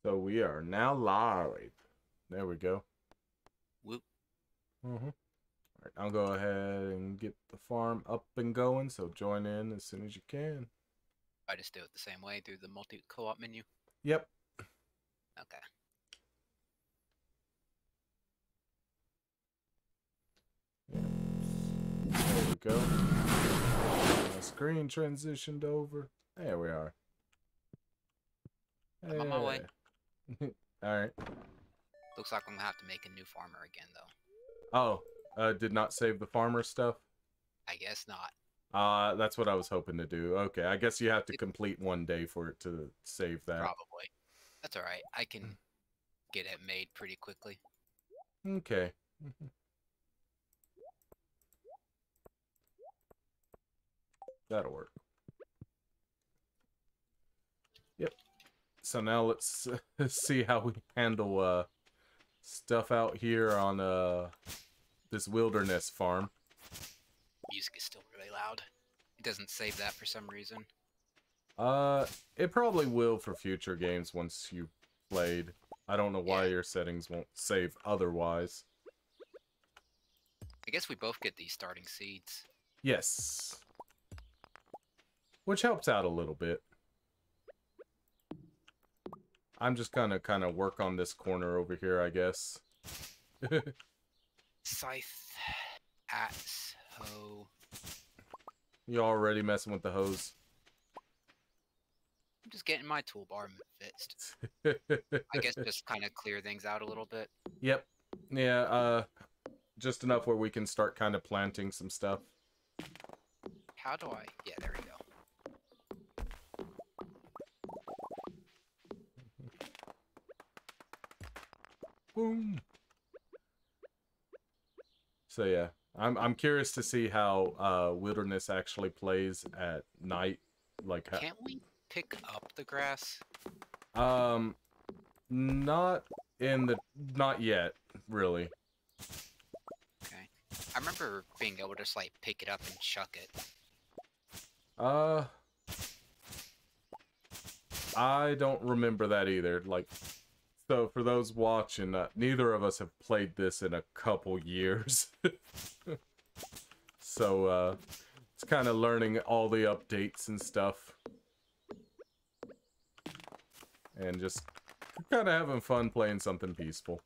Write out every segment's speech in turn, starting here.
So we are now live. There we go. Whoop. All right, I'll go ahead and get the farm up and going. So join in as soon as you can. I just do it the same way through the multi co-op menu. Yep. Okay. There we go. My screen transitioned over. There we are. I'm on my way. All right. Looks like I'm gonna have to make a new farmer again, though. Oh, did not save the farmer stuff. I guess not. That's what I was hoping to do. Okay, I guess you have to complete one day for it to save that. Probably. That's all right. I can get it made pretty quickly. Okay. That'll work. Yep. So now let's see how we handle stuff out here on this wilderness farm. Music is still really loud. It doesn't save that for some reason. It probably will for future games once you've played. I don't know why your settings won't save otherwise. I guess we both get these starting seeds. Yes. Which helps out a little bit. I'm just gonna kind of work on this corner over here, I guess. Scythe, axe, hoe. You already messing with the hose? I'm just getting my toolbar fixed. I guess just kind of clear things out a little bit. Yep. Yeah, just enough where we can start kind of planting some stuff. How do I... Yeah, there we go. Boom. So yeah, I'm curious to see how wilderness actually plays at night. Like, can't we pick up the grass? Not yet, really. Okay. I remember being able to just like pick it up and chuck it. I don't remember that either. Like, so for those watching, neither of us have played this in a couple years. So, it's kind of learning all the updates and stuff. And just kind of having fun playing something peaceful.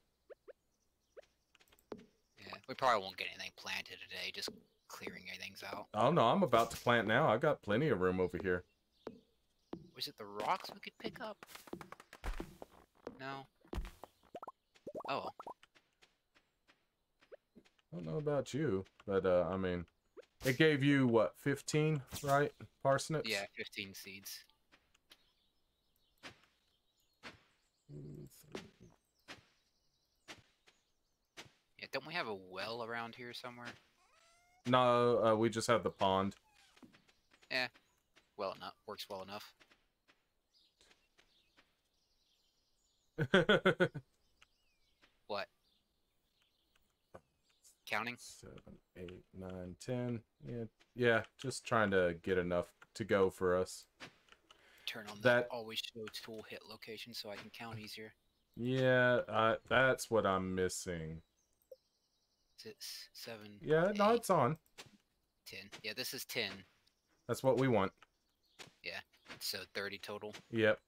Yeah, we probably won't get anything planted today, just clearing things out. Oh no, I'm about to plant now. I've got plenty of room over here. Was it the rocks we could pick up? No. Oh. I don't know about you, but I mean, it gave you what, 15, right? Parsnips? Yeah, 15 seeds. Yeah, don't we have a well around here somewhere? No, we just have the pond. Yeah, well enough. Works well enough. What? Counting? 7, 8, 9, 10. Yeah, just trying to get enough to go for us. Turn on that always show tool hit location so I can count easier. Yeah, that's what I'm missing. 6, 7. Yeah, 8, no, it's on. 10. Yeah, this is 10. That's what we want. Yeah, so 30 total. Yep.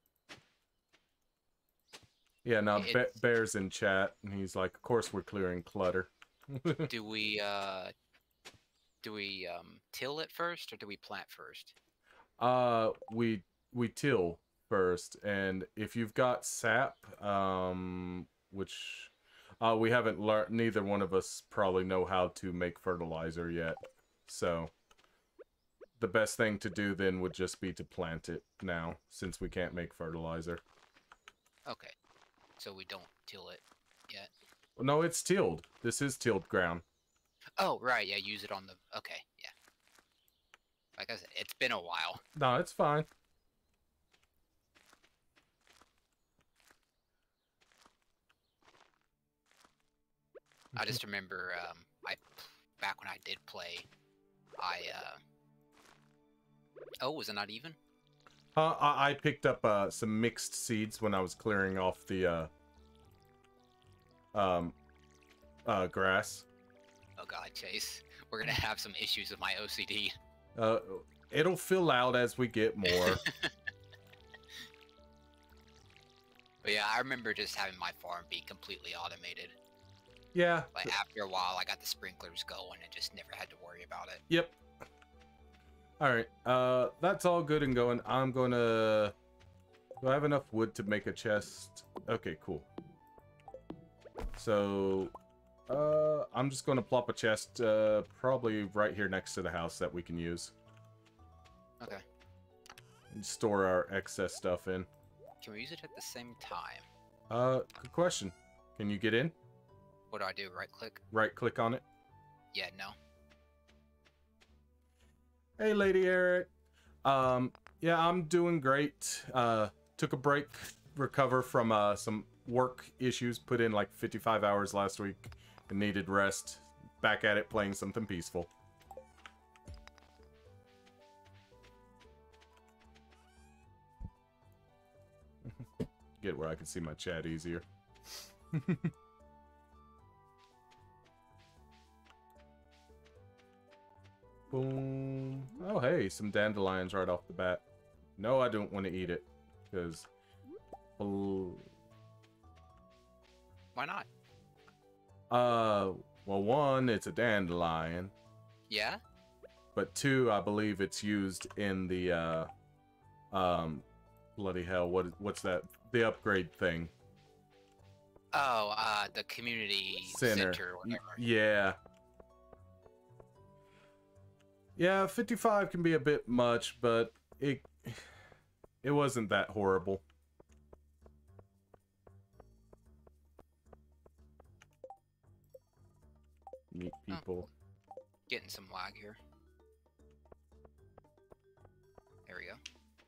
Yeah, now Bear's in chat, and he's like, of course we're clearing clutter. Do we till it first, or do we plant first? We till first, and if you've got sap, which we haven't learned, neither one of us probably know how to make fertilizer yet, so the best thing to do then would just be to plant it now, since we can't make fertilizer. Okay, so we don't till it yet. Well, no, it's tilled. This is tilled ground. Oh, right, yeah, use it on the... Okay, yeah. Like I said, it's been a while. No, it's fine. I just remember, back when I did play, oh, was it not even? I picked up some mixed seeds when I was clearing off the grass. Oh god, Chase. We're gonna have some issues with my OCD. It'll fill out as we get more. But yeah, I remember just having my farm be completely automated. Yeah. Like after a while, I got the sprinklers going and just never had to worry about it. Yep. All right. That's all good and going. I'm gonna. Do I have enough wood to make a chest? Okay, cool. So, I'm just gonna plop a chest, probably right here next to the house that we can use. Okay. And store our excess stuff in. Can we use it at the same time? Good question. Can you get in? What do I do? Right click? Right click on it. Yeah, no. Hey, Lady Eric. Yeah, I'm doing great. Took a break, recover from some work issues. Put in like 55 hours last week and needed rest. Back at it, playing something peaceful. Get where I can see my chat easier. Boom. Oh, hey, some dandelions right off the bat. No, I don't want to eat it. Because... Why not? Well, one, it's a dandelion. Yeah? But two, I believe it's used in the, bloody hell, what's that? The upgrade thing. Oh, the community center or whatever. Yeah. Yeah, 55 can be a bit much, but it wasn't that horrible. Meet people. Oh, getting some lag here. There we go.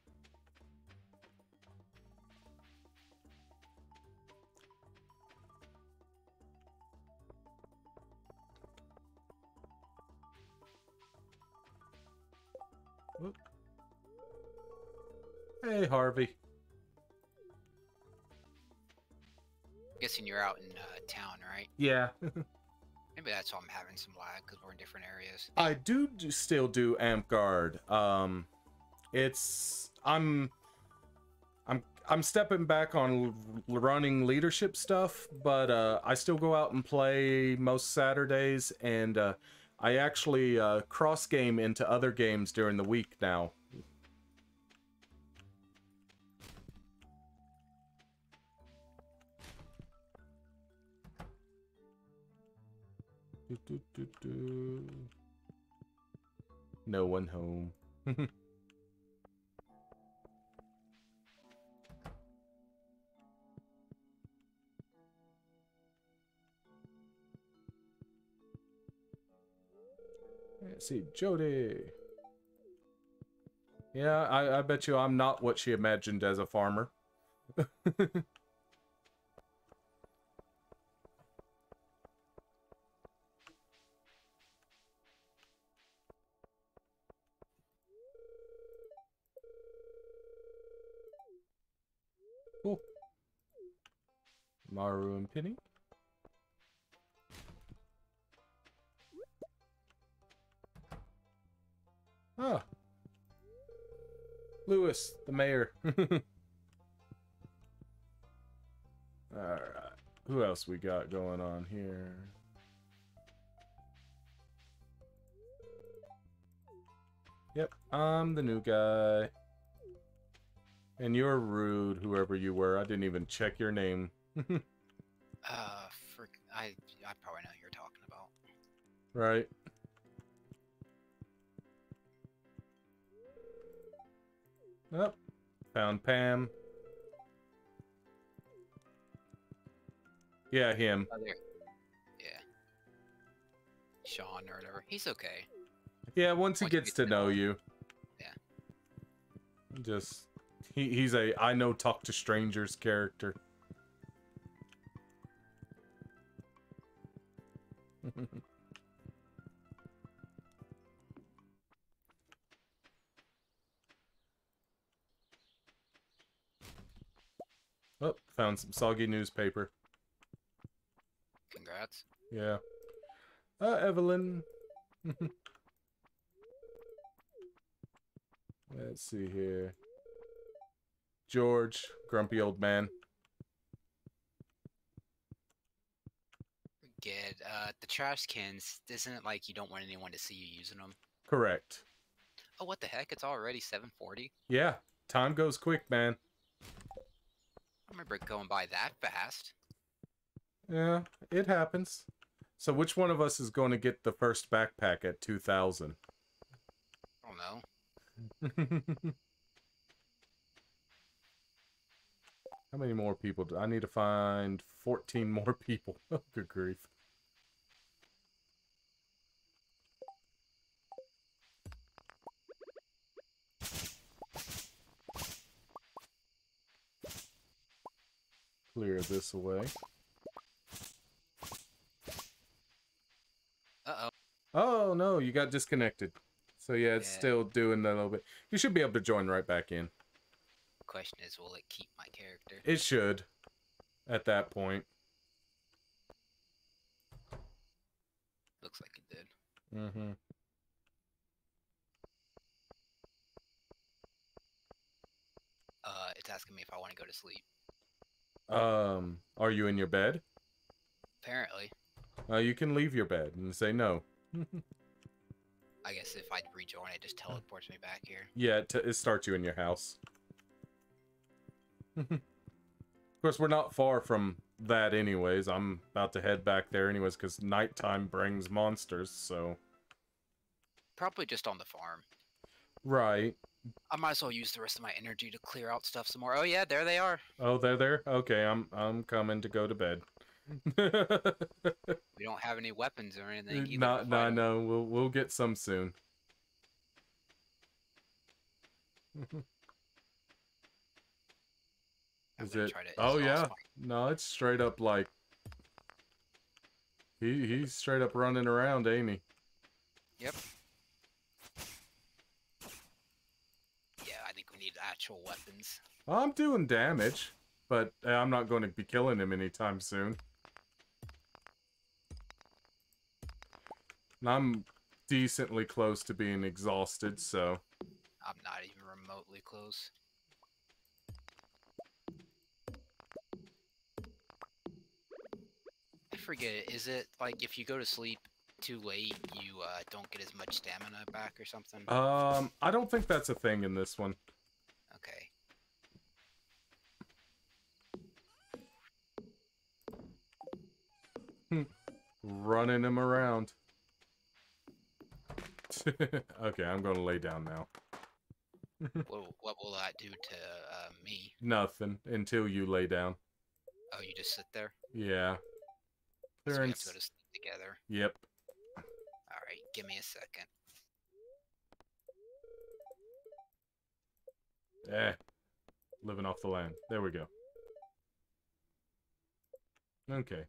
Whoop. Hey, Harvey. Guessing you're out in town, right? Yeah. Maybe that's why I'm having some lag, because we're in different areas. I still do Amp-Guard. I'm stepping back on running leadership stuff, but I still go out and play most Saturdays, and I actually cross game into other games during the week now. No one home. Let's see, Jody. Yeah, I bet you I'm not what she imagined as a farmer. Cool. Maru and Penny. Ah. Lewis, the mayor. Alright. Who else we got going on here? Yep, I'm the new guy. And you're rude, whoever you were. I didn't even check your name. I probably know who you're talking about. Right. Oh, found Pam. Yeah, him. Oh, there. Yeah. Sean or whatever. He's okay. Yeah, once he gets to know you. Yeah. Just, he's a I know talk to strangers character. Oh, found some soggy newspaper. Congrats. Yeah. Evelyn. Let's see here. George, grumpy old man. Good. The trash cans, isn't it like you don't want anyone to see you using them? Correct. Oh, what the heck? It's already 7:40. Yeah, time goes quick, man. I remember it going by that fast. Yeah, it happens. So which one of us is going to get the first backpack at 2,000? I don't know. How many more people? I need to find 14 more people. Oh, good grief. Clear this away. Uh-oh. Oh, no, you got disconnected. So yeah, it's Yeah. still doing a little bit. You should be able to join right back in. The question is, will it keep my character? It should. At that point. Looks like it did. Mm-hmm. It's asking me if I want to go to sleep. Are you in your bed? Apparently. You can leave your bed and say no. I guess if I rejoin, it just teleports me back here. Yeah, it starts you in your house. Of course, we're not far from that anyways. I'm about to head back there anyways, because nighttime brings monsters, so... Probably just on the farm. Right. I might as well use the rest of my energy to clear out stuff some more. Oh yeah, there they are. Oh, they're there? Okay, I'm coming to go to bed. We don't have any weapons or anything either. No, we'll get some soon. Is it? Oh yeah. No, it's straight up like he's straight up running around, ain't he? Yep. Yeah, I think we need actual weapons. I'm doing damage, but I'm not going to be killing him anytime soon. And I'm decently close to being exhausted, so... I'm not even remotely close. I forget, is it like if you go to sleep too late, you don't get as much stamina back or something? I don't think that's a thing in this one. Okay. Running him around. Okay, I'm gonna lay down now. What will that do to me? Nothing until you lay down. Oh, you just sit there? Yeah. So we have Clearance. to go to sleep together. Yep. Alright, give me a second. Living off the land. There we go. Okay.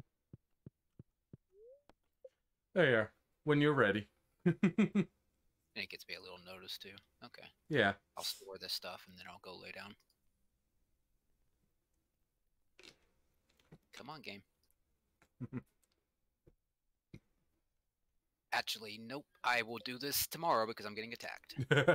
There you are. When you're ready. And it gets me a little notice too. Okay. Yeah. I'll store this stuff and then I'll go lay down. Come on, game. Actually, nope. I will do this tomorrow because I'm getting attacked.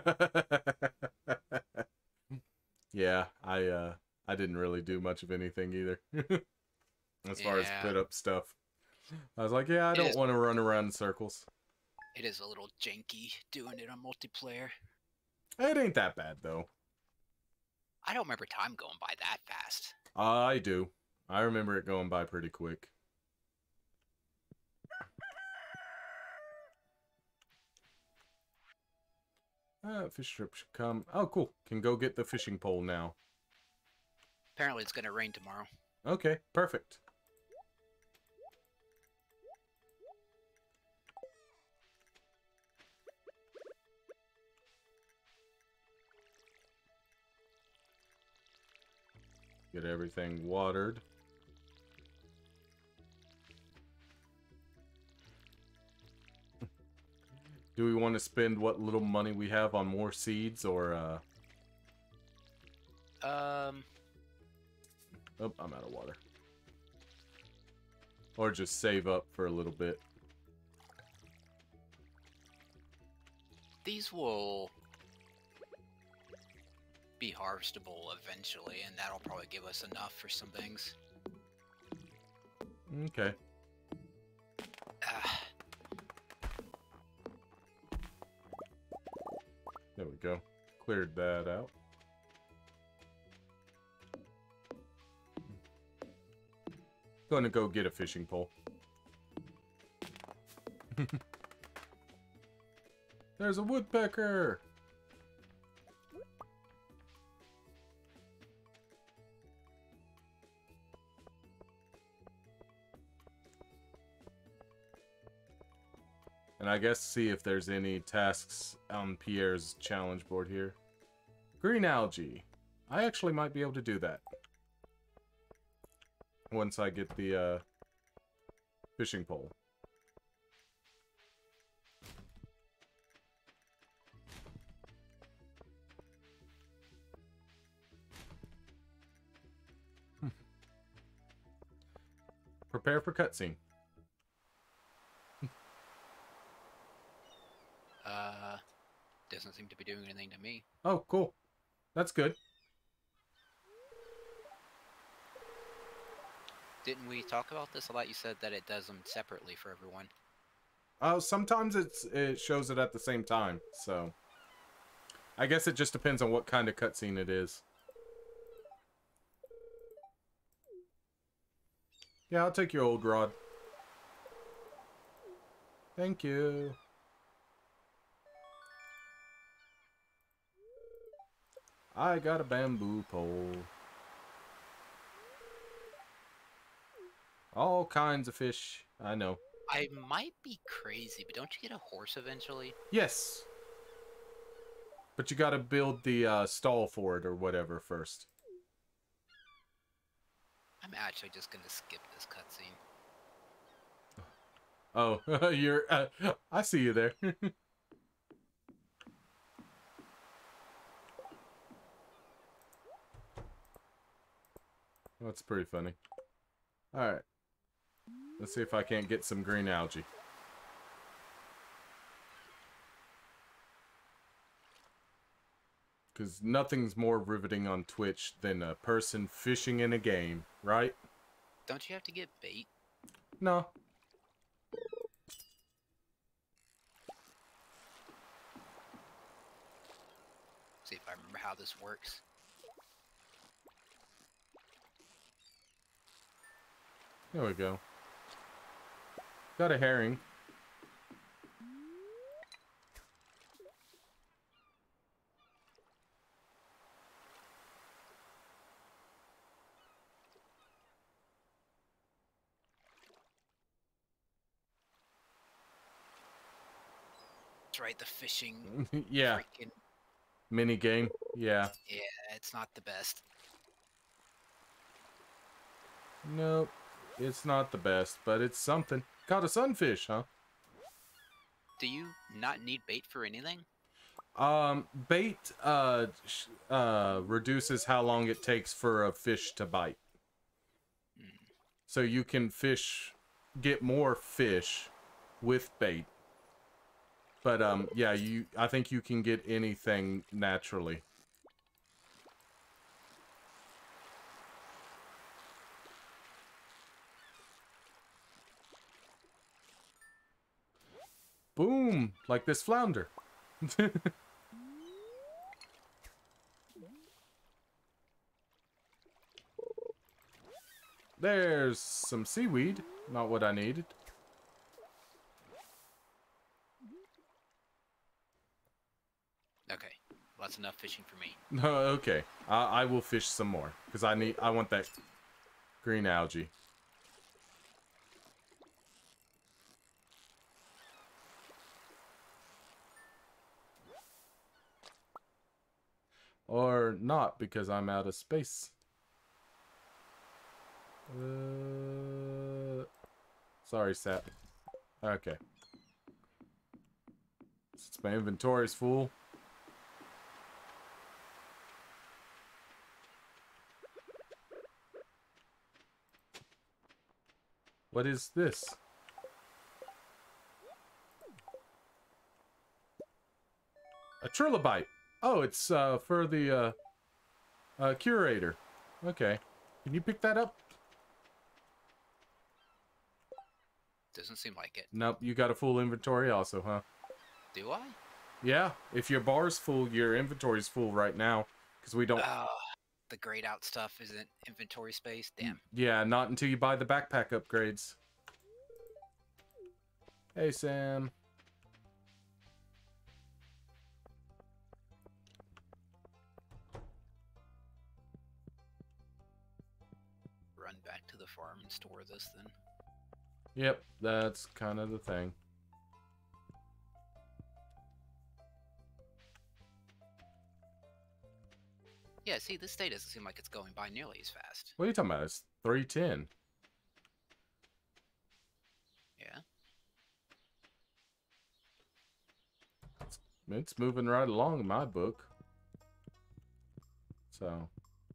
Yeah, I didn't really do much of anything either. As far as put up stuff. I was like, yeah, I don't want to run around in circles. It is a little janky doing it on multiplayer. It ain't that bad, though. I don't remember time going by that fast. I do. I remember it going by pretty quick. Fish strip should come. Oh, cool. Can go get the fishing pole now. Apparently it's going to rain tomorrow. Okay, perfect. Get everything watered. Do we want to spend what little money we have on more seeds, or Oh, I'm out of water. Or just save up for a little bit. These will be harvestable eventually, and that'll probably give us enough for some things. Okay. Ah, There we go. Cleared that out. Going to go get a fishing pole. There's a woodpecker! And I guess see if there's any tasks on Pierre's challenge board here. Green algae. I actually might be able to do that. Once I get the fishing pole. Prepare for cutscene. Doesn't seem to be doing anything to me. Oh, cool. That's good. Didn't we talk about this? I thought you said that it does them separately for everyone. Sometimes it shows it at the same time, so I guess it just depends on what kind of cutscene it is. Yeah, I'll take your old rod. Thank you. I got a bamboo pole. All kinds of fish. I know. I might be crazy, but don't you get a horse eventually? Yes. But you gotta build the stall for it or whatever first. I'm actually just gonna skip this cutscene. Oh, you're... I see you there. That's pretty funny. Alright. Let's see if I can't get some green algae. Because nothing's more riveting on Twitch than a person fishing in a game, right? Don't you have to get bait? No. See if I remember how this works. There we go. Got a herring. That's right, the fishing Yeah. freaking... Mini game. Yeah. Yeah, it's not the best. Nope. It's not the best, but it's something. Caught a sunfish, huh? Do you not need bait for anything? Bait, reduces how long it takes for a fish to bite. So you can get more fish with bait. But, yeah, I think you can get anything naturally. Boom! Like this flounder. There's some seaweed. Not what I needed. Okay, well, that's enough fishing for me. No, okay. I will fish some more. Because I want that green algae. Or not, because I'm out of space. Sorry, Sap. Okay. Since my inventory's full. What is this? A trilobite. Oh, it's for the curator. Okay. Can you pick that up? Doesn't seem like it. Nope, you got a full inventory also, huh? Do I? Yeah, if your bar's full, your inventory's full right now. Because we don't... Oh, the grayed out stuff isn't inventory space? Damn. Yeah, not until you buy the backpack upgrades. Hey, Sam. Run back to the farm and store this then. Yep, that's kind of the thing. Yeah, see, this day doesn't seem like it's going by nearly as fast. What are you talking about? It's 3:10. Yeah? It's moving right along in my book. So...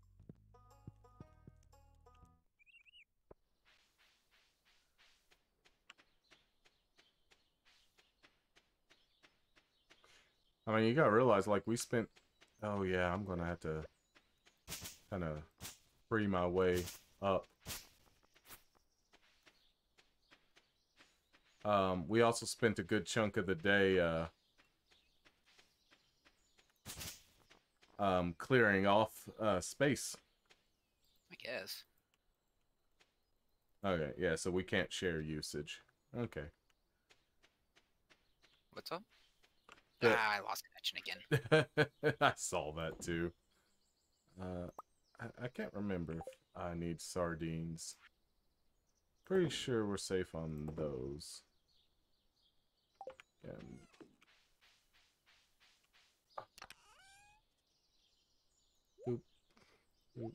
I mean, you gotta realize, like, we spent... Oh, yeah, I'm gonna have to kind of free my way up. We also spent a good chunk of the day, clearing off, space. I guess. Okay, yeah, so we can't share usage. Okay. What's up? Yeah. Ah, I lost connection again. I saw that, too. I can't remember if I need sardines. Pretty sure we're safe on those. And... Boop. Boop.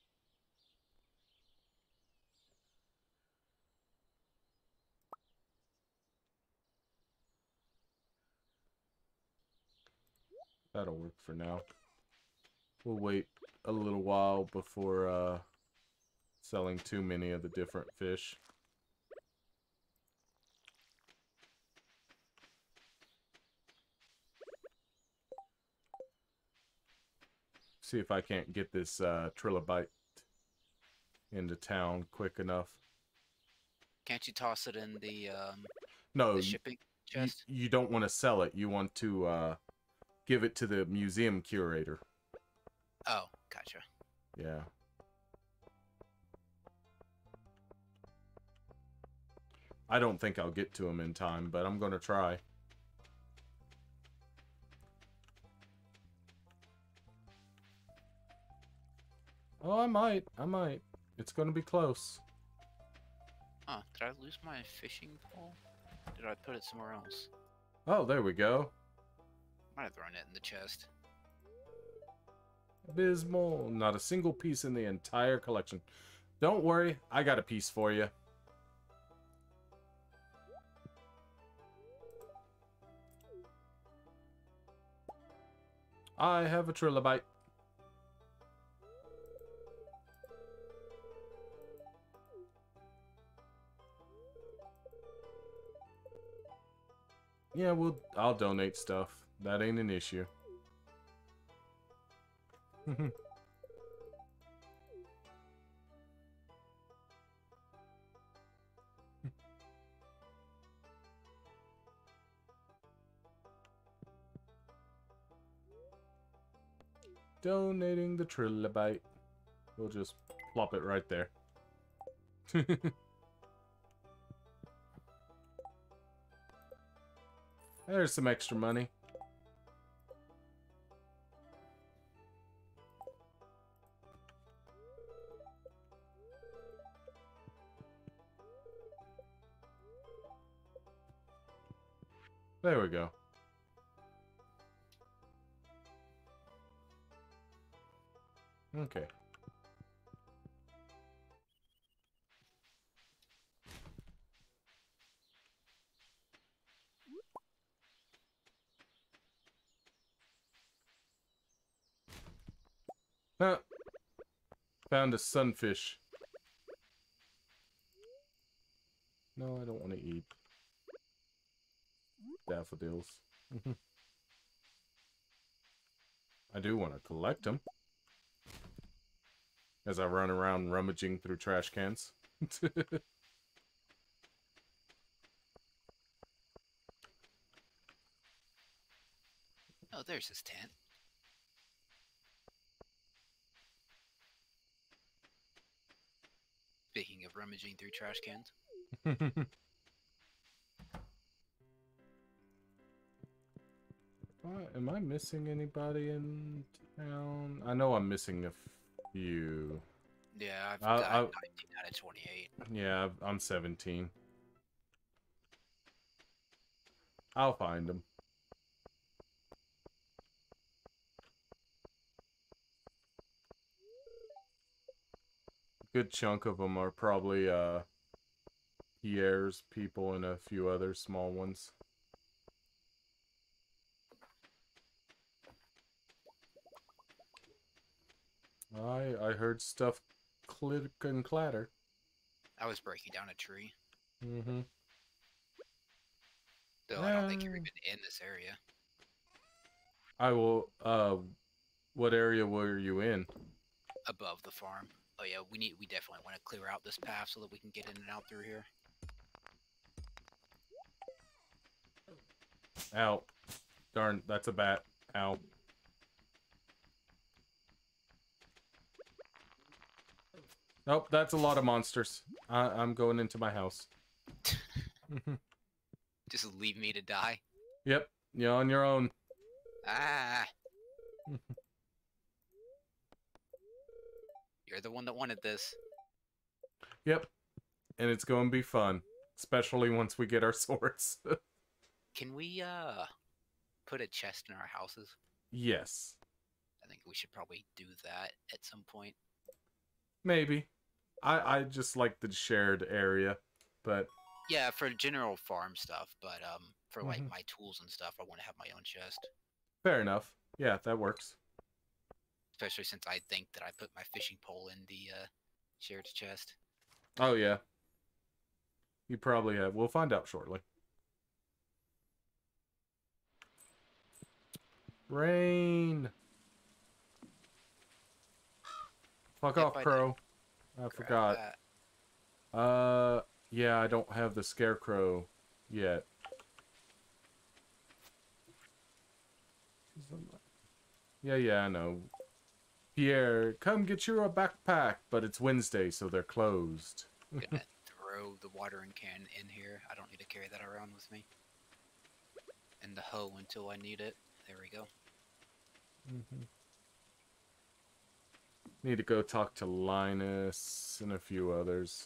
That'll work for now. We'll wait a little while before selling too many of the different fish. See if I can't get this trilobite into town quick enough. Can't you toss it in the No, shipping chest? you don't want to sell it. You want to give it to the museum curator. Oh, gotcha. Yeah. I don't think I'll get to him in time, but I'm going to try. Oh, I might. I might. It's going to be close. Huh, did I lose my fishing pole? Did I put it somewhere else? Oh, there we go. Might have thrown it in the chest. Abysmal. Not a single piece in the entire collection. Don't worry. I got a piece for you. I have a trilobite. Yeah, I'll donate stuff. That ain't an issue. Donating the trilobite. We'll just plop it right there. There's some extra money. There we go. Okay. Huh. Found a sunfish. No, I don't want to eat daffodils. I do want to collect them. As I run around rummaging through trash cans. Oh, there's his tent. Speaking of rummaging through trash cans. Am I missing anybody in town? I know I'm missing a few. Yeah, I've got 19 out of 28. Yeah, I'm 17. I'll find them. Good chunk of them are probably Pierre's people and a few other small ones. I heard stuff click and clatter. I was breaking down a tree. Mm-hmm. Though I don't think you're even in this area. I will, what area were you in? Above the farm. Oh yeah, we definitely want to clear out this path so that we can get in and out through here. Ow. Darn, that's a bat. Ow. Nope, that's a lot of monsters. I'm going into my house. Just leave me to die. Yep, you're on your own. Ah! You're the one that wanted this. Yep, and it's going to be fun. Especially once we get our swords. Can we, put a chest in our houses? Yes. I think we should probably do that at some point. Maybe. I just like the shared area, but... Yeah, for general farm stuff, but, for, like, my tools and stuff, I want to have my own chest. Fair enough. Yeah, that works. Especially since I think that I put my fishing pole in the, shared chest. Oh, yeah. You probably have. We'll find out shortly. Rain! Fuck off, Crow. I forgot. That. Yeah, I don't have the scarecrow yet. Yeah, I know. Pierre, come get you a backpack, but it's Wednesday, so they're closed. Gonna throw the watering can in here. I don't need to carry that around with me. And the hoe until I need it. There we go. Need to go talk to Linus and a few others.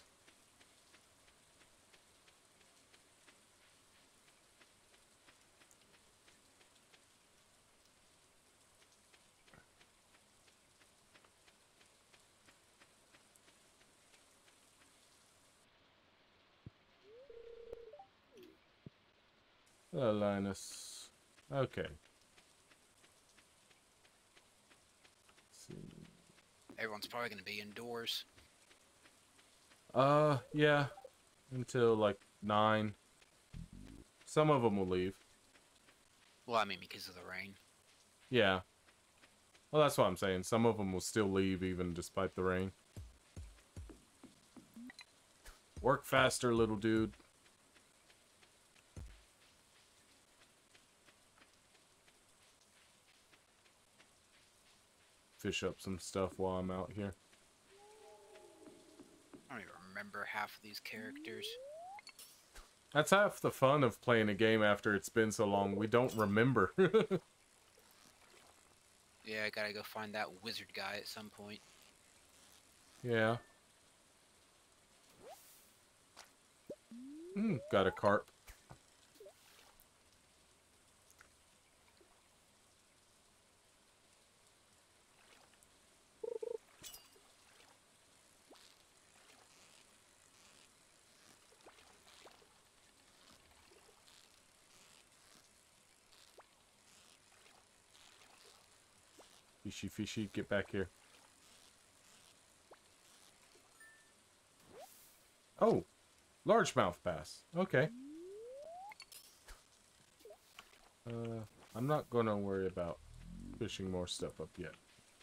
Hello, Linus. Okay. Let's see. Everyone's probably gonna be indoors. Yeah. Until, like, 9. Some of them will leave. Well, I mean, because of the rain. Yeah. Well, that's what I'm saying. Some of them will still leave even despite the rain. Work faster, little dude. Fish up some stuff while I'm out here. I don't even remember half of these characters. That's half the fun of playing a game after it's been so long. We don't remember. Yeah, I gotta go find that wizard guy at some point. Yeah. Got a carp. Fishy, fishy, get back here. Oh! Largemouth bass. Okay. I'm not gonna worry about fishing more stuff up yet.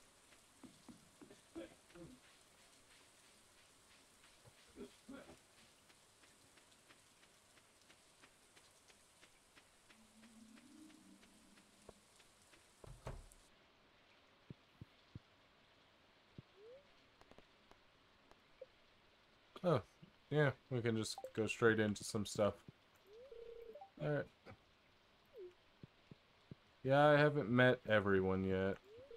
Oh, yeah, we can just go straight into some stuff. Alright. Yeah, I haven't met everyone yet.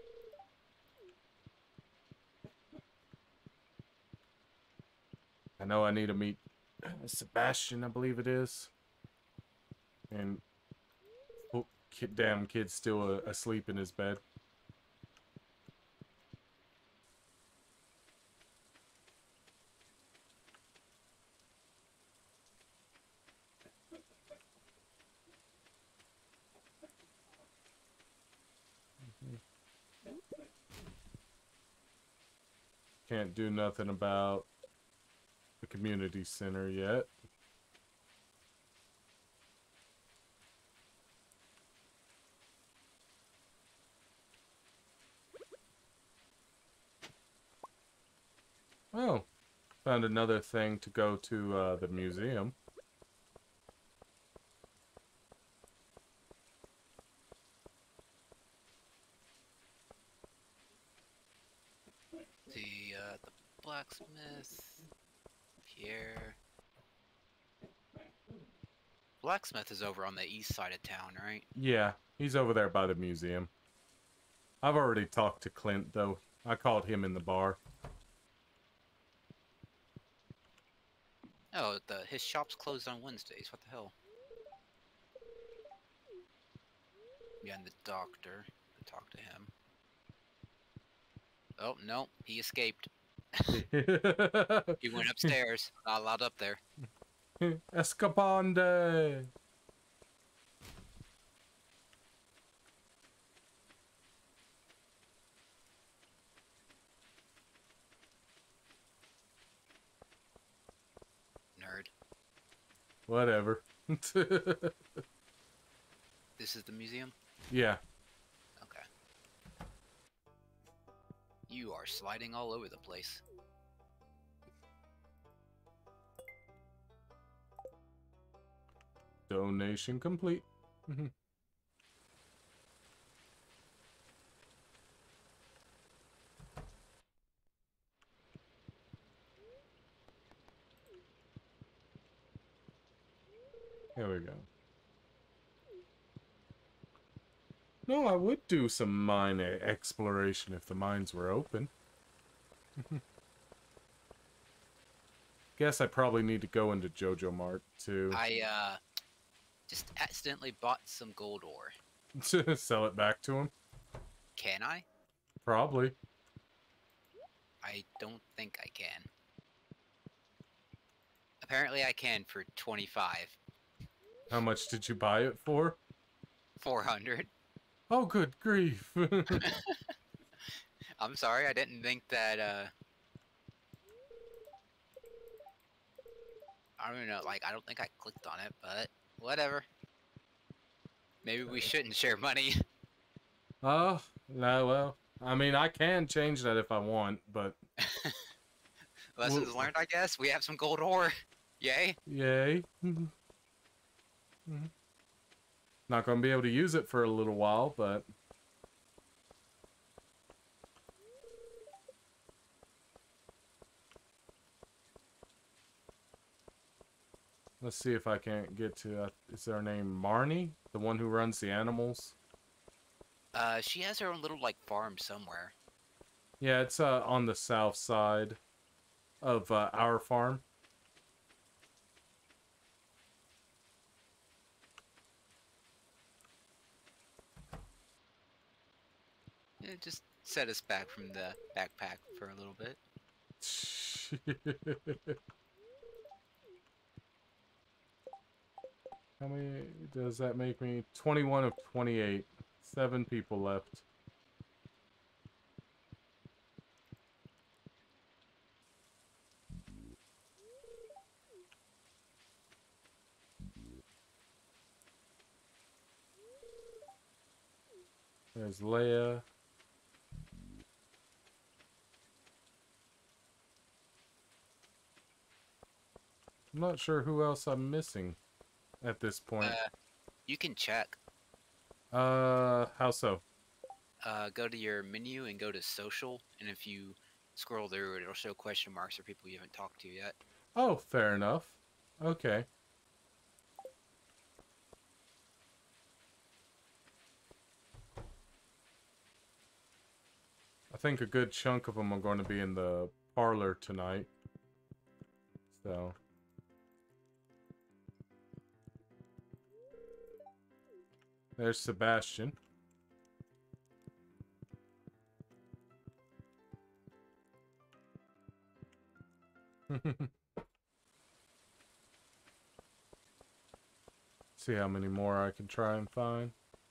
I know I need to meet Sebastian, I believe it is. And oh, damn kid's still asleep in his bed. Can't do nothing about the community center yet. Oh, found another thing to go to the museum. The blacksmith. Pierre. Blacksmith is over on the east side of town, right? Yeah, he's over there by the museum. I've already talked to Clint, though. I called him in the bar. Oh, his shop's closed on Wednesdays. What the hell? Yeah, and the doctor. I talked to him. Oh, no. He escaped. He went upstairs. Not allowed up there. Escapande! Nerd. Whatever. This is the museum? Yeah. Okay. You are sliding all over the place. Donation complete. Here we go. No, I would do some mine exploration if the mines were open. Guess I probably need to go into Jojo Mart too. I just accidentally bought some gold ore. Sell it back to him? Can I? Probably. I don't think I can. Apparently I can for 25. How much did you buy it for? 400. Oh, good grief. I'm sorry, I didn't think that, I don't know, like, I don't think I clicked on it, but whatever. Maybe we shouldn't share money. Oh, no, well, I mean, I can change that if I want, but... Lessons learned, I guess. We have some gold ore. Yay. Yay. Not gonna be able to use it for a little while, but... Let's see if I can't get to... is her name Marnie? The one who runs the animals? She has her own little, like, farm somewhere. Yeah, it's on the south side of our farm. Yeah, just set us back from the backpack for a little bit. How many does that make me? 21 of 28. 7 people left. There's Leia. I'm not sure who else I'm missing at this point. You can check. How so? Go to your menu and go to social, and if you scroll through, it'll show question marks for people you haven't talked to yet. Oh, fair enough. Okay. I think a good chunk of them are going to be in the parlor tonight. So. There's Sebastian. See how many more I can try and find.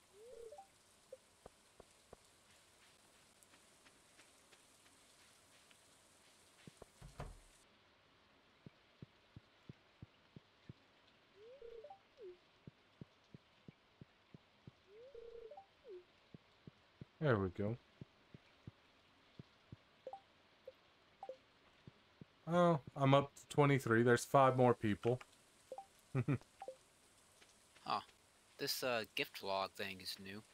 There we go. Oh, I'm up to 23. There's 5 more people. Huh. This gift log thing is new.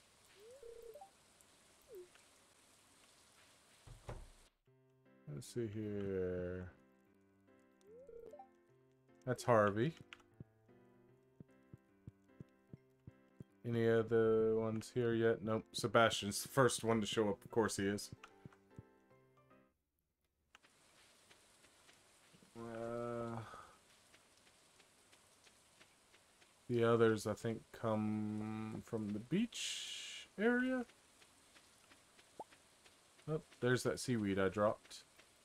Let's see here. That's Harvey. Any other ones here yet? Nope. Sebastian's the first one to show up. Of course he is. The others, I think, come from the beach area. Oh, there's that seaweed I dropped.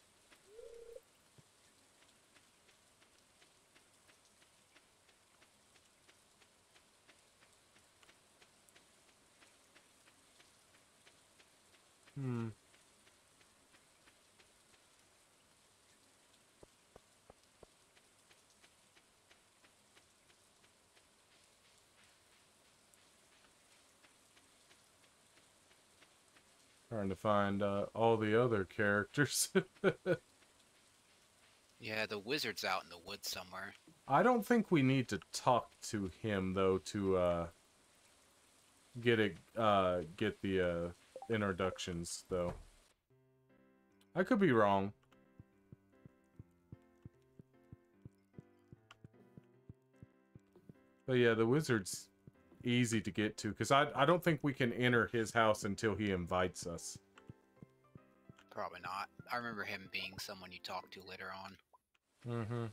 Trying to find all the other characters. Yeah, the wizard's out in the woods somewhere. I don't think we need to talk to him though to get the introductions though. I could be wrong. But yeah, the wizard's easy to get to because I don't think we can enter his house until he invites us. Probably not. I remember him being someone you talk to later on. Mm-hmm.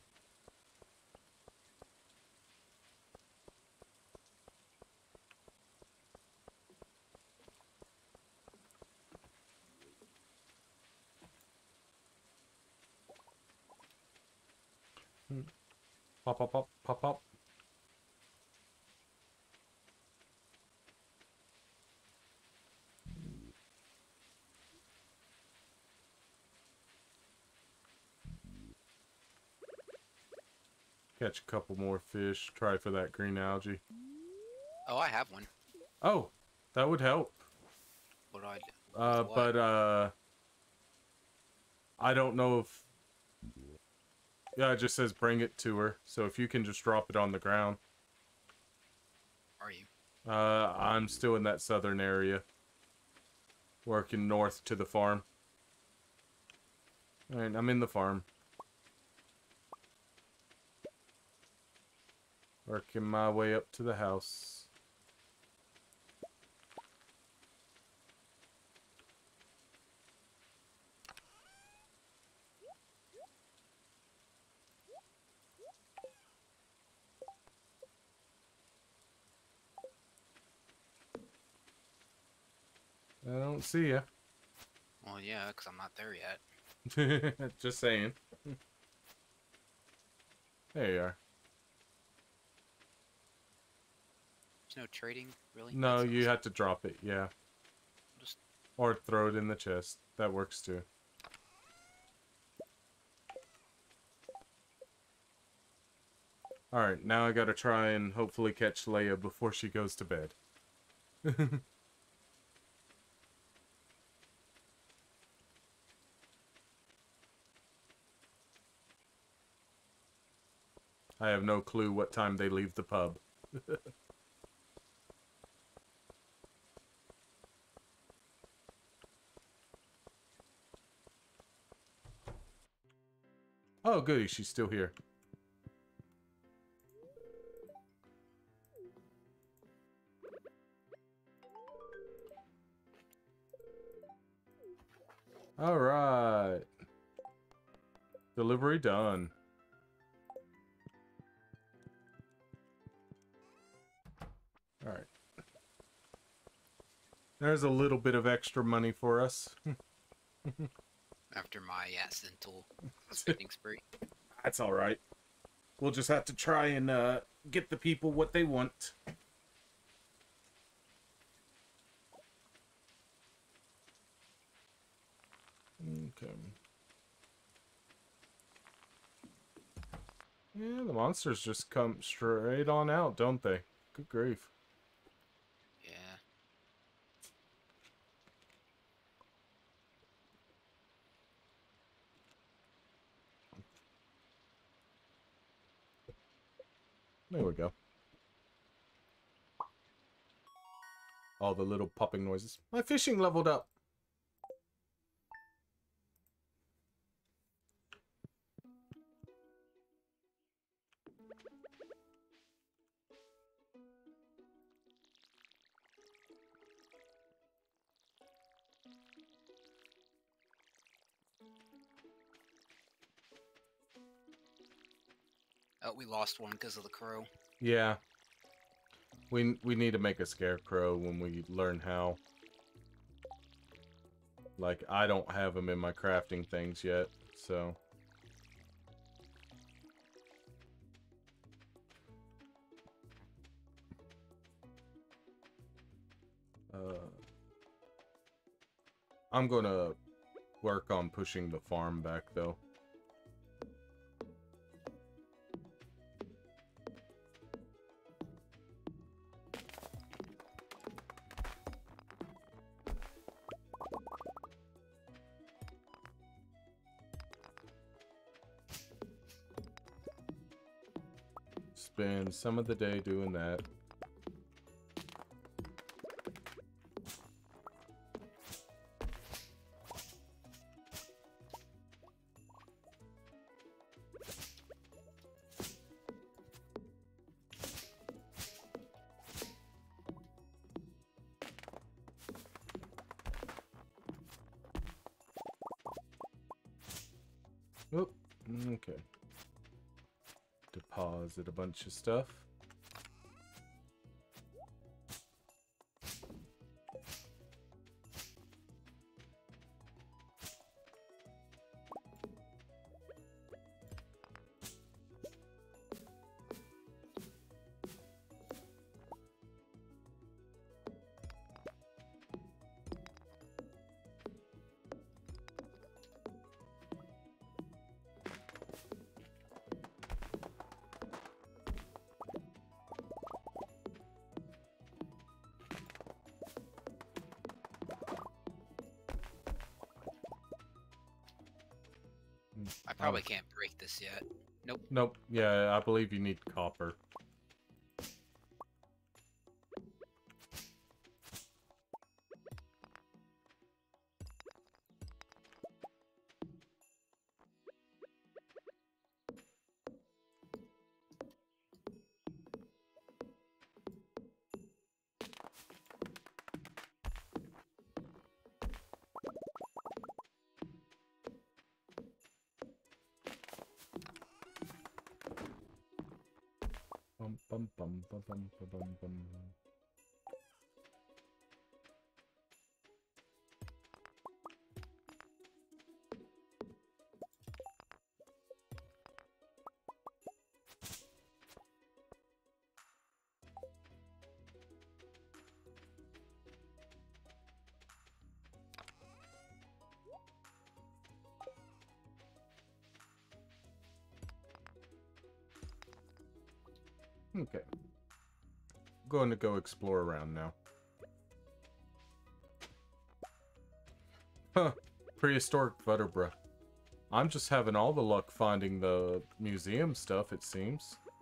Pop, pop, pop, pop, pop. Catch a couple more fish. Try for that green algae. Oh, I have one. Oh, that would help. What do I do? But I don't know if... Yeah, it just says bring it to her. So if you can just drop it on the ground. Are you? I'm still in that southern area. Working north to the farm. Alright, I'm in the farm. Working my way up to the house. I don't see ya. Well, yeah, because I'm not there yet. Just saying. There you are. There's no trading, really? No, you have to drop it, yeah. Just... Or throw it in the chest. That works too. Alright, now I gotta try and hopefully catch Leia before she goes to bed. I have no clue what time they leave the pub. Oh, goody, she's still here. All right. Delivery done. All right. There's a little bit of extra money for us. After my accidental spending spree. That's all right. We'll just have to try and get the people what they want. Okay. Yeah, the monsters just come straight on out, don't they? Good grief. Yeah. There we go. All the little popping noises. My fishing leveled up. Oh, we lost one because of the crow. Yeah. We need to make a scarecrow when we learn how. Like, I don't have them in my crafting things yet, so... I'm gonna work on pushing the farm back, though. Spend some of the day doing that. Oh, okay. Deposit a bunch of stuff. I probably can't break this yet. Nope. Nope. Yeah, I believe you need copper. Bum, bum, bum, bum, bum, bum, bum, bum. Okay. Going to go explore around now. Huh. Prehistoric vertebra. I'm just having all the luck finding the museum stuff, it seems.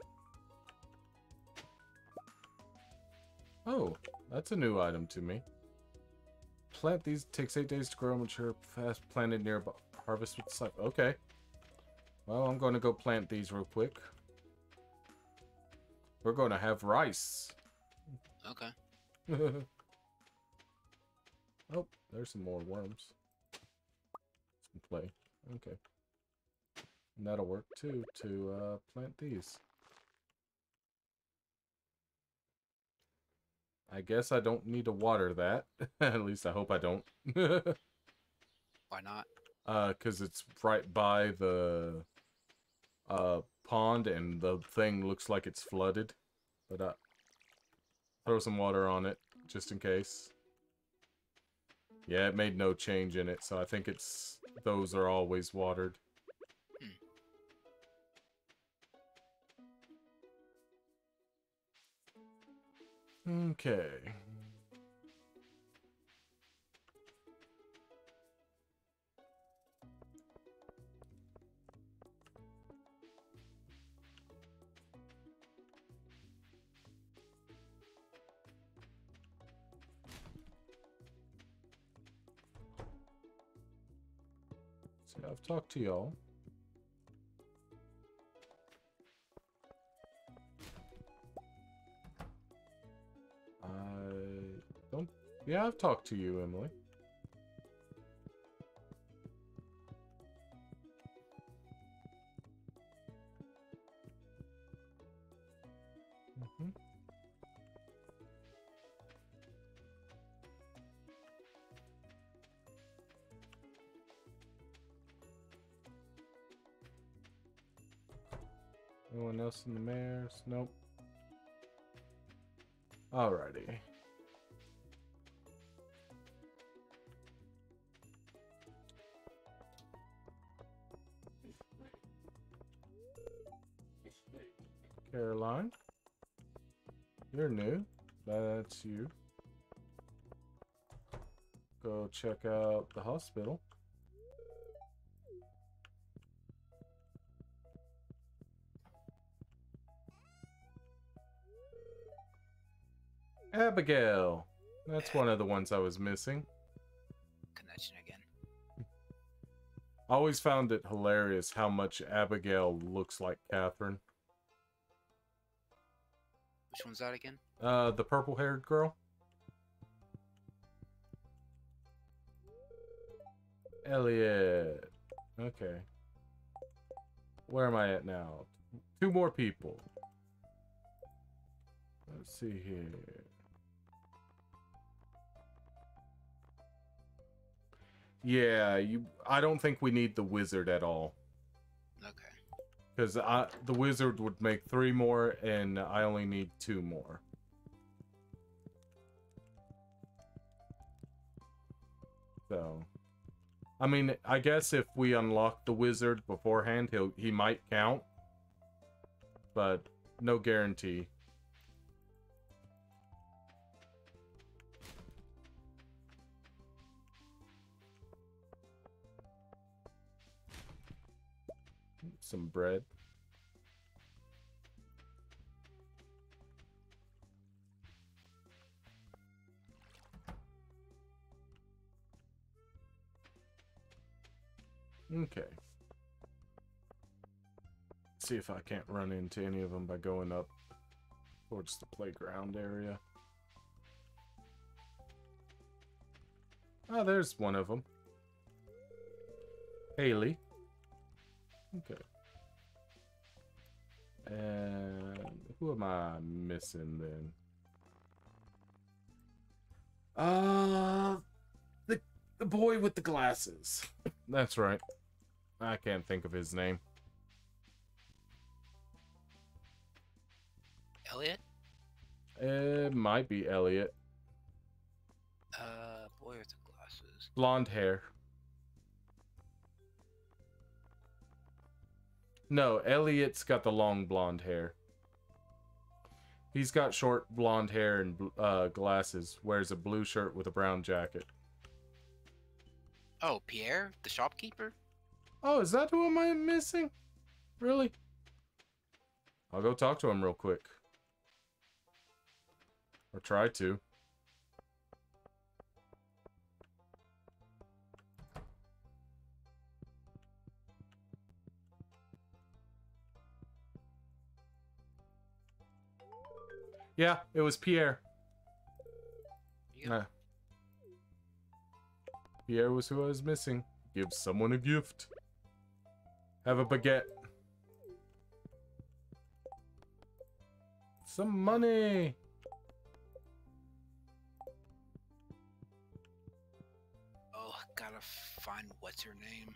Oh, that's a new item to me. Plant these. Takes 8 days to grow, mature, fast. Planted near harvest with scythe. Okay. Well, I'm going to go plant these real quick. We're going to have rice. Okay. Oh, there's some more worms. Some play. Okay. And that'll work too to plant these. I guess I don't need to water that. At least I hope I don't. Why not? 'Cause it's right by the pond and the thing looks like it's flooded. But throw some water on it just in case. Yeah, it made no change in it, so I think it's those are always watered. Okay. So I've talked to y'all. I don't... Yeah, I've talked to you, Emily. Anyone else in the mares? Nope. Alrighty. Caroline? You're new. That's you. Go check out the hospital. Abigail. That's one of the ones I was missing. Connection again. I always found it hilarious how much Abigail looks like Catherine. Which one's that again? The purple-haired girl. Elliot. Okay. Where am I at now? 2 more people. Let's see here. Yeah, I don't think we need the wizard at all. Okay. Because the wizard would make 3 more, and I only need 2 more. So, I mean, I guess if we unlock the wizard beforehand, he might count. But no guarantee. Some bread. Okay. See if I can't run into any of them by going up towards the playground area. Ah, there's one of them. Haley. Okay. And who am I missing then? The boy with the glasses. That's right. I can't think of his name. Elliot? It might be Elliot. Boy with the glasses. Blonde hair. No, Elliot's got the long blonde hair. He's got short blonde hair and glasses. Wears a blue shirt with a brown jacket. Oh, Pierre? The shopkeeper? Oh, is that who am I missing? Really? I'll go talk to him real quick. Or try to. Yeah, it was Pierre. Yeah. Pierre was who I was missing. Give someone a gift. Have a baguette. Some money. Oh, gotta find what's her name.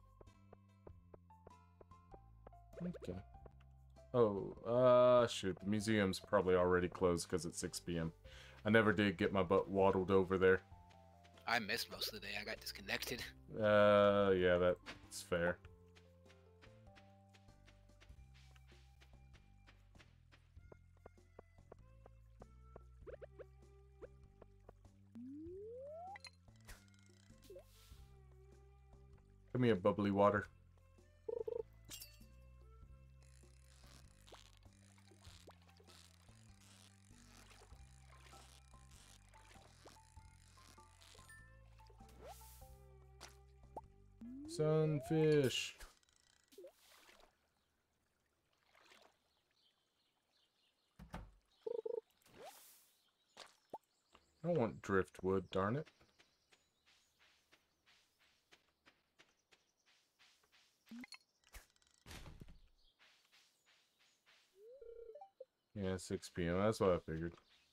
Okay. Oh, shoot. The museum's probably already closed because it's 6 p.m. I never did get my butt waddled over there. I missed most of the day. I got disconnected. Yeah, that's fair. Give me a bubbly water. Sunfish. I don't want driftwood, darn it. Yeah, 6 p.m. That's what I figured.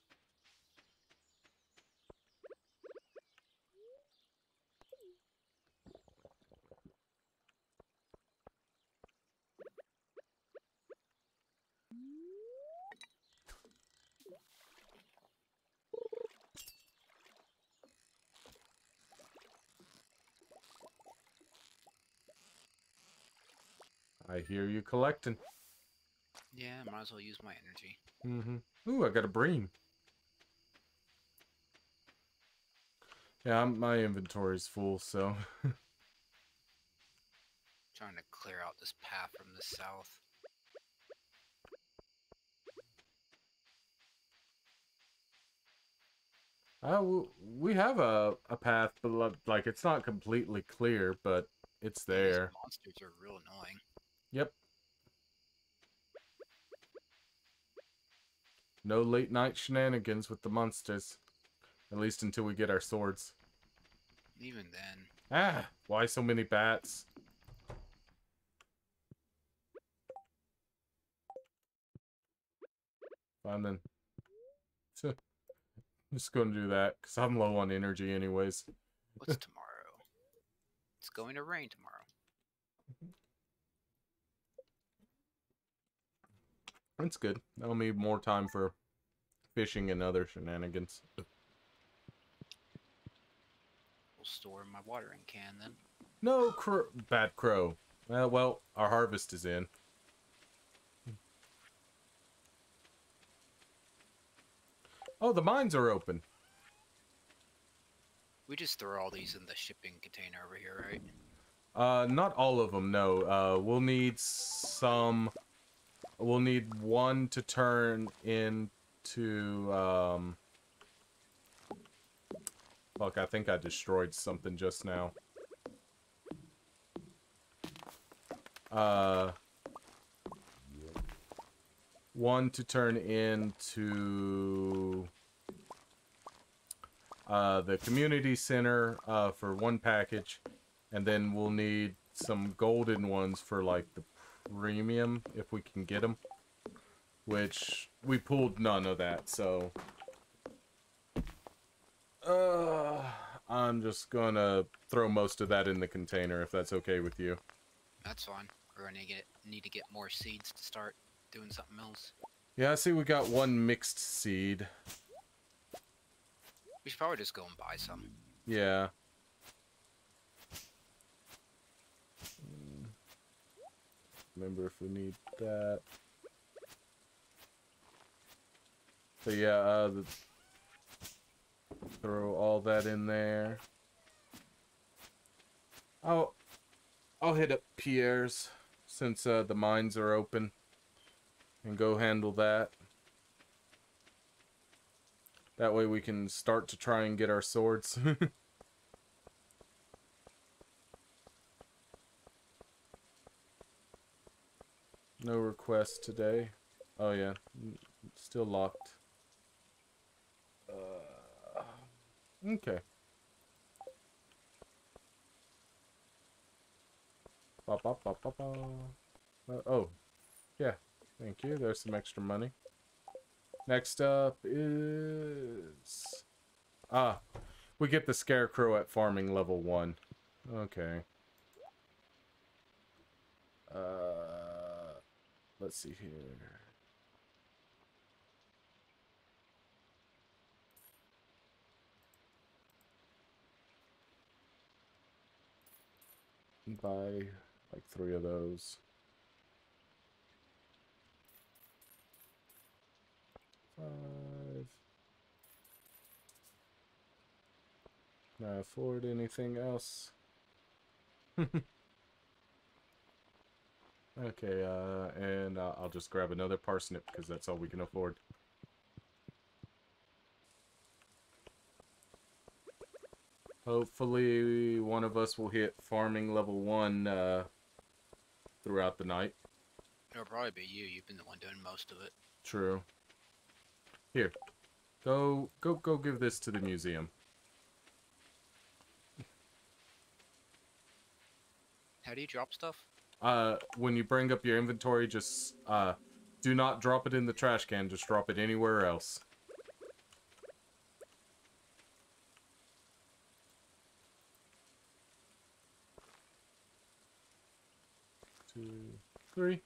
I hear you collecting. Yeah, might as well use my energy. Mm-hmm. Ooh, I got a bream. Yeah, my inventory's full, so... Trying to clear out this path from the south. We have a path, but like it's not completely clear, but it's Yeah, there. these monsters are real annoying. Yep. No late night shenanigans with the monsters. At least until we get our swords. Even then. Ah, why so many bats? Fine then. I'm just gonna do that, because I'm low on energy anyways. What's tomorrow? It's going to rain tomorrow. That's good. That'll need more time for fishing and other shenanigans. We'll store my watering can then. No bad crow. Well, our harvest is in. Oh, the mines are open. We just throw all these in the shipping container over here, right? Not all of them, no. We'll need some... We'll need one to turn into, Fuck, I think I destroyed something just now. One to turn into... the community center, for one package. And then we'll need some golden ones for, like, the premium, if we can get them. Which, we pulled none of that, so... I'm just gonna throw most of that in the container, if that's okay with you. That's fine. We're gonna need to get more seeds to start doing something else. Yeah, I see we got one mixed seed. We should probably just go and buy some. Yeah. Remember if we need that. So yeah, throw all that in there. I'll hit up Pierre's since the mines are open and go handle that. That way we can start to try and get our swords. No requests today. Oh yeah, still locked. Okay. Ba, ba, ba, ba, ba. Oh, yeah. Thank you. There's some extra money. Next up is... we get the Scarecrow at farming level 1. Okay. Let's see here. Buy like 3 of those. 5. Can I afford anything else? Okay, and I'll just grab another parsnip because that's all we can afford. Hopefully one of us will hit farming level 1 throughout the night. It'll probably be you. You've been the one doing most of it. True. Here. Go give this to the museum. How do you drop stuff? When you bring up your inventory, just, do not drop it in the trash can. Just drop it anywhere else. Two, 3.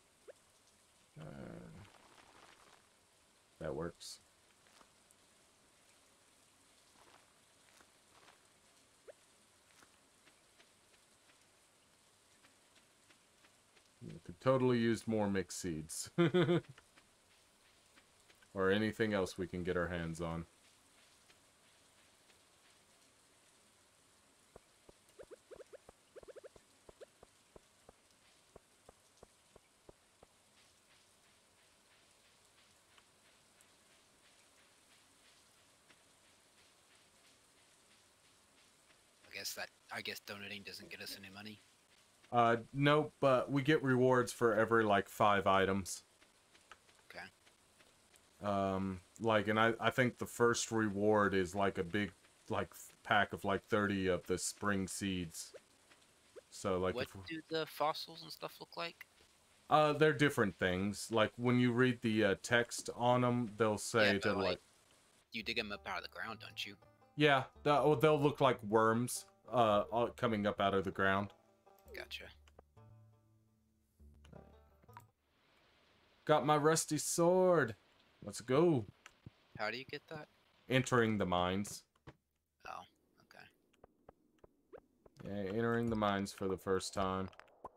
That works. We could totally use more mixed seeds. Or anything else we can get our hands on. I guess donating doesn't get us any money. Nope, but we get rewards for every, like, 5 items. Okay. Like, and I think the first reward is, like, a big, like, pack of, like, 30 of the spring seeds. So, like, what do the fossils and stuff look like? They're different things. Like, when you read the, text on them, they'll say Yeah, to, like... You dig them up out of the ground, don't you? Yeah, they'll look like worms, coming up out of the ground. Gotcha. Got my rusty sword. Let's go. How do you get that? Entering the mines. Oh, okay. Yeah, entering the mines for the first time.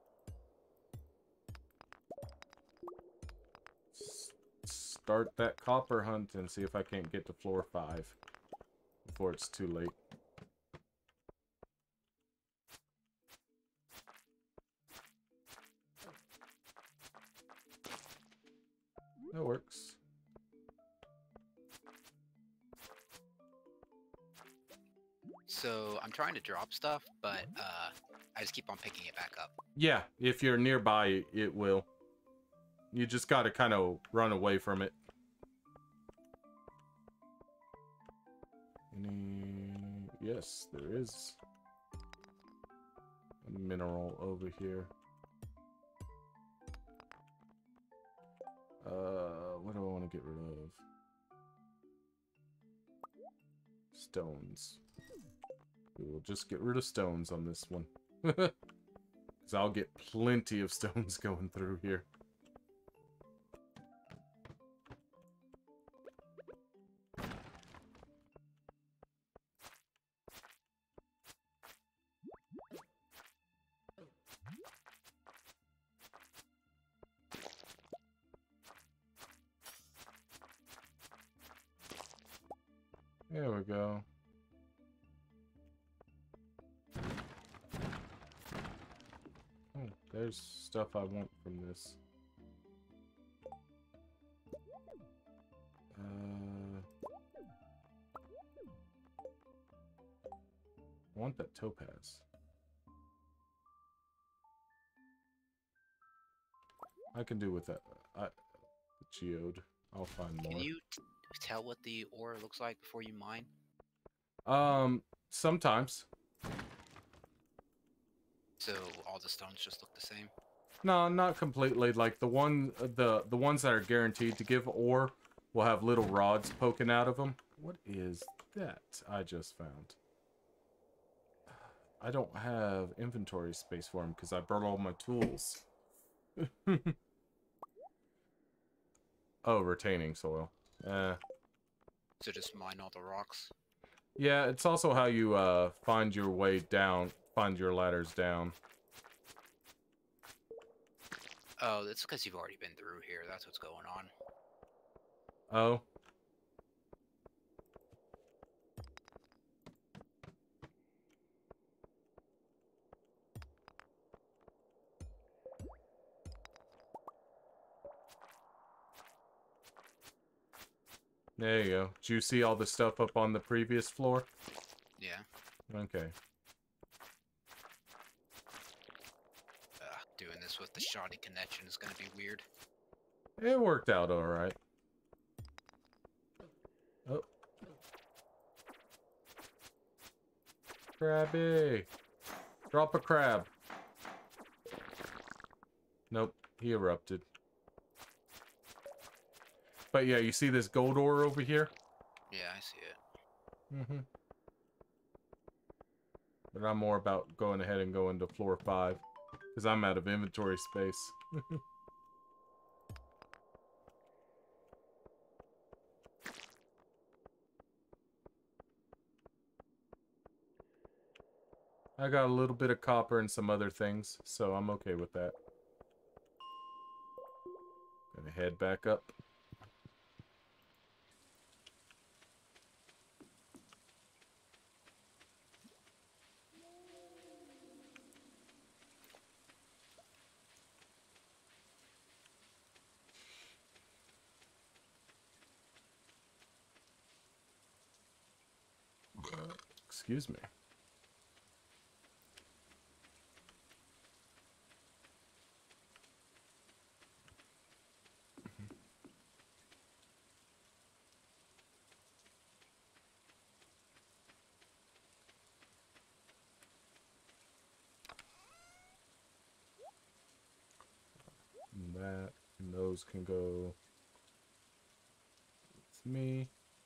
Start that copper hunt and see if I can't get to floor 5 before it's too late. That works. So I'm trying to drop stuff, but I just keep on picking it back up. Yeah, if you're nearby, it will. You just gotta kind of run away from it. Yes, there is a mineral over here. What do I want to get rid of? Stones. We will just get rid of stones on this one. Because I'll get plenty of stones going through here. There we go. Oh, there's stuff I want from this. I want that topaz. I can do with that. Geode. I'll find more. Can you tell what the ore looks like before you mine? Sometimes. So all the stones just look the same? No, not completely. Like the ones that are guaranteed to give ore will have little rods poking out of them. What is that I just found? I don't have inventory space for them because I brought all my tools. Oh, retaining soil. So just mine all the rocks? Yeah, it's also how you find your way down, find your ladders down. Oh, that's because you've already been through here. That's what's going on. Oh. There you go. Did you see all the stuff up on the previous floor? Yeah. Okay. Doing this with the shoddy connection is gonna be weird. It worked out alright. Oh. Crabby! Drop a crab. Nope, he erupted. But yeah, you see this gold ore over here? Yeah, I see it. Mm-hmm. But I'm more about going ahead and going to floor 5. Because I'm out of inventory space. I got a little bit of copper and some other things, so I'm okay with that. Gonna head back up. Excuse me. And that and those can go with me.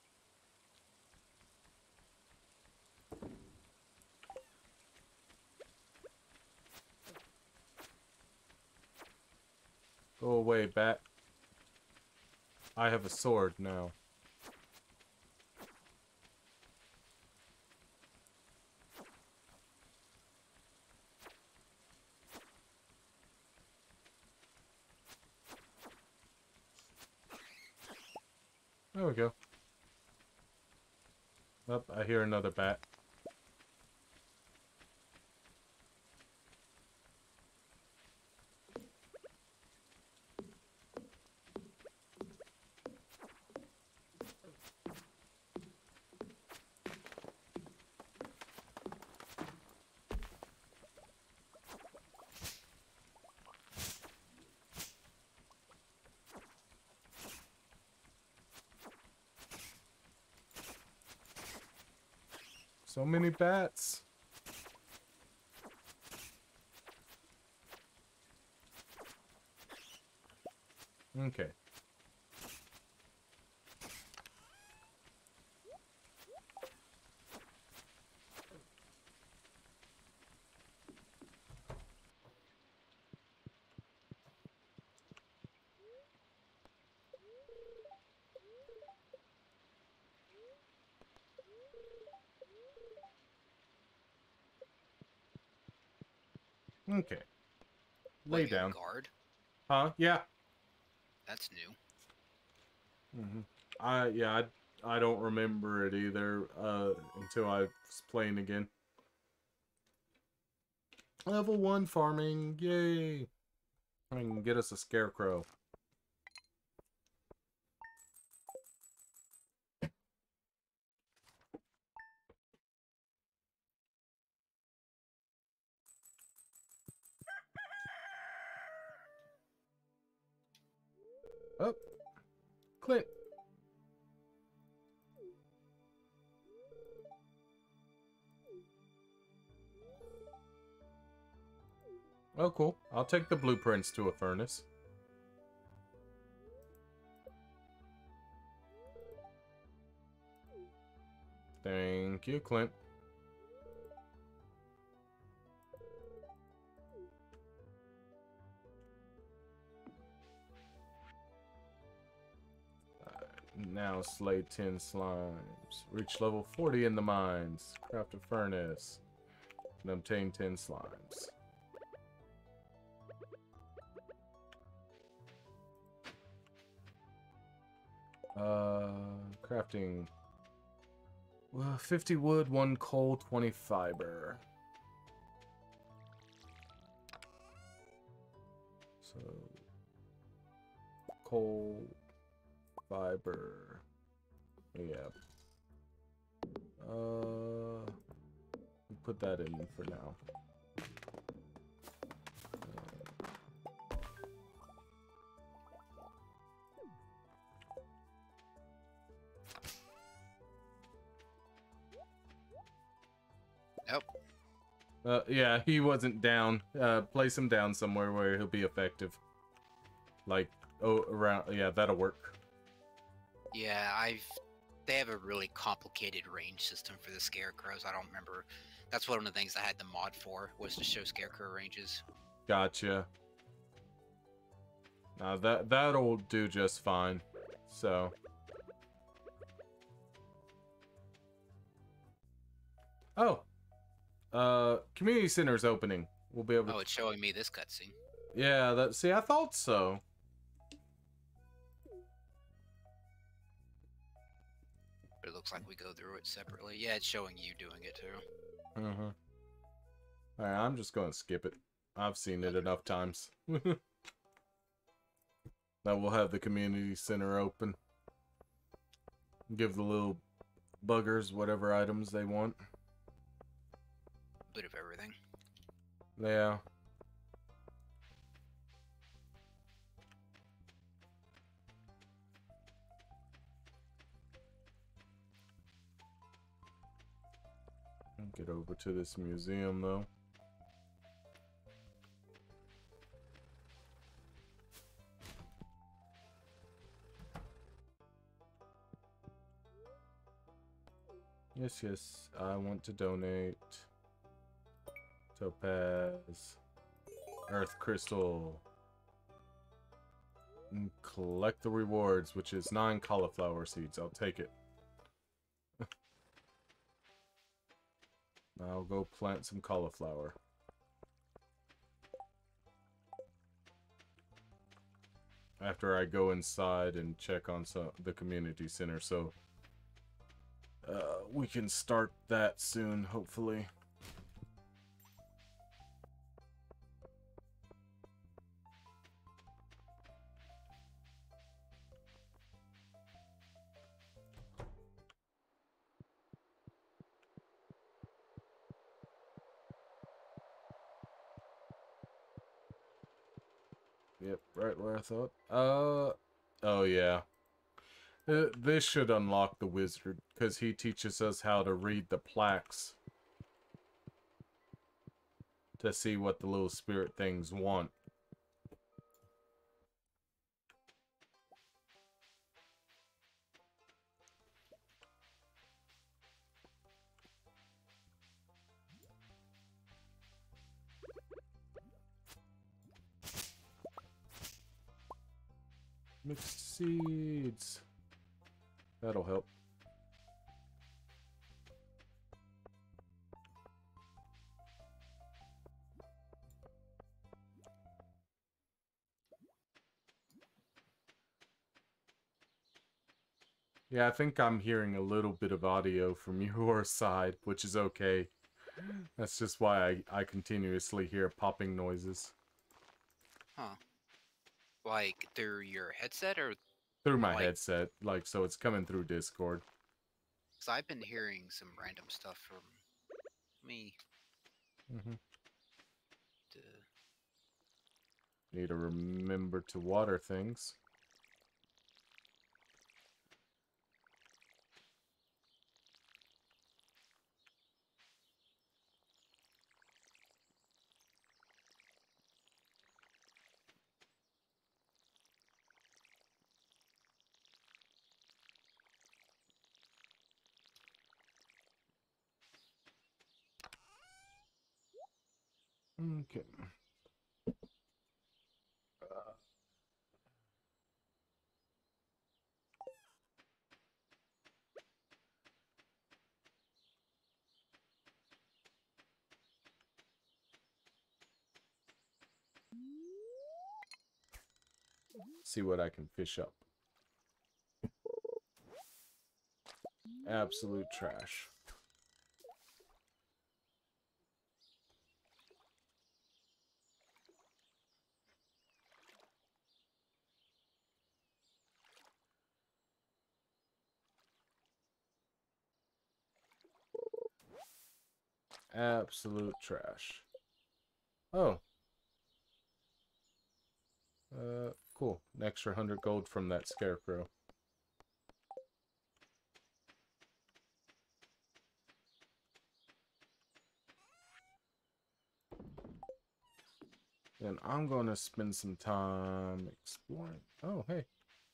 Go away, bat. I have a sword now. There we go. Oh, I hear another bat. So many bats. Okay. Okay. What, Lay you have down. guard? Huh? Yeah. That's new. I don't remember it either until I was playing again. Level 1 farming, yay! I can get us a scarecrow. Oh, Clint. Oh, cool. I'll take the blueprints to a furnace. Thank you, Clint. Now slay 10 slimes. Reach level 40 in the mines. Craft a furnace. And obtain 10 slimes. Crafting. 50 wood, 1 coal, 20 fiber. So, coal, fiber. Yeah. Put that in for now. Nope. Yeah, he wasn't down. Place him down somewhere where he'll be effective. Like, oh, around. Yeah, that'll work. Yeah, they have a really complicated range system for the scarecrows. I don't remember. That's one of the things I had the mod for, was to show scarecrow ranges. Gotcha. Now that'll do just fine. So. Oh. Community center's opening. We'll be able to... Oh, it's showing me this cutscene. Yeah, see, I thought so. But it looks like we go through it separately. Yeah, it's showing you doing it too. Mm-hmm. Alright, I'm just gonna skip it. I've seen it enough times. Now we'll have the community center open. Give the little buggers whatever items they want. Bit of everything. Yeah. Get over to this museum though. Yes, I want to donate. Topaz. Earth crystal. And collect the rewards, which is 9 cauliflower seeds. I'll take it. I'll go plant some cauliflower. After I go inside and check on the community center, so we can start that soon, hopefully. Yep, right where I thought. Oh yeah. This should unlock the wizard, because he teaches us how to read the plaques to see what the little spirit things want. Mixed seeds. That'll help. Yeah, I think I'm hearing a little bit of audio from your side, which is okay. That's just why I continuously hear popping noises. Huh. Like, through your headset, or... Through my headset, like, so it's coming through Discord. Because I've been hearing some random stuff from me. Need to remember to water things. Okay. See what I can fish up. Absolute trash. Absolute trash. Oh. Cool. An extra 100 gold from that scarecrow. Then I'm gonna spend some time exploring. Oh, hey.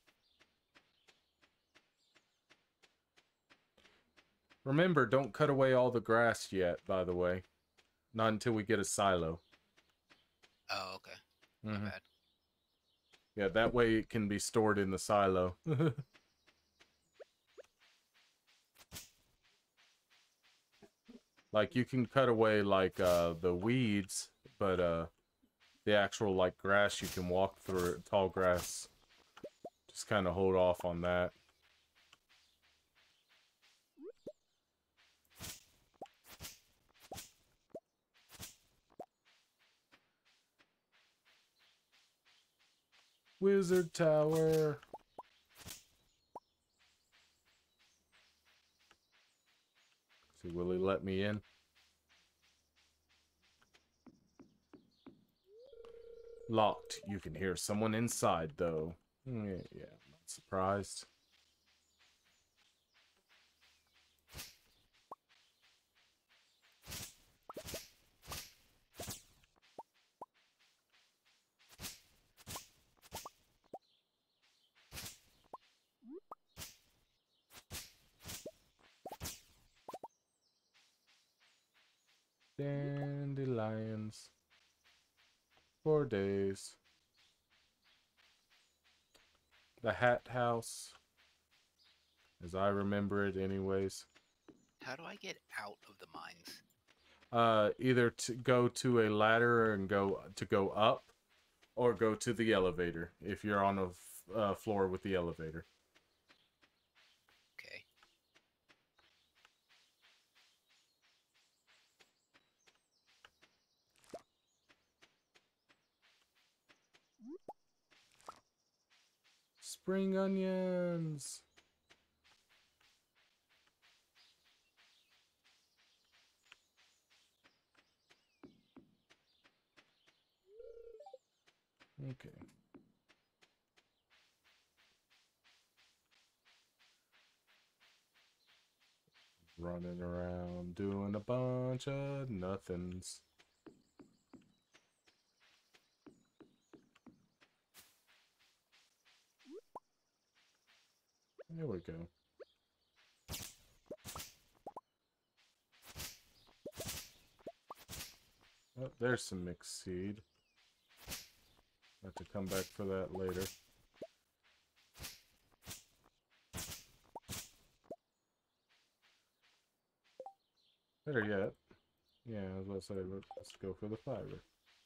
Remember, don't cut away all the grass yet, by the way. Not until we get a silo. Oh, okay. My bad. Yeah, that way it can be stored in the silo. Like, you can cut away, like, the weeds, but, the actual, like, grass you can walk through, tall grass. Just kind of hold off on that. Wizard Tower. See, will he let me in? Locked. You can hear someone inside, though. Yeah, not surprised. Dandelions. 4 days. The Hat House. As I remember it anyways. How do I get out of the mines? Either to go to a ladder and go up, or go to the elevator if you're on a floor with the elevator. Okay. Spring onions. Okay. Running around doing a bunch of nothings. There we go. Oh, there's some mixed seed. Have to come back for that later. Better yet. Yeah, I was about to say, let's go for the fiber.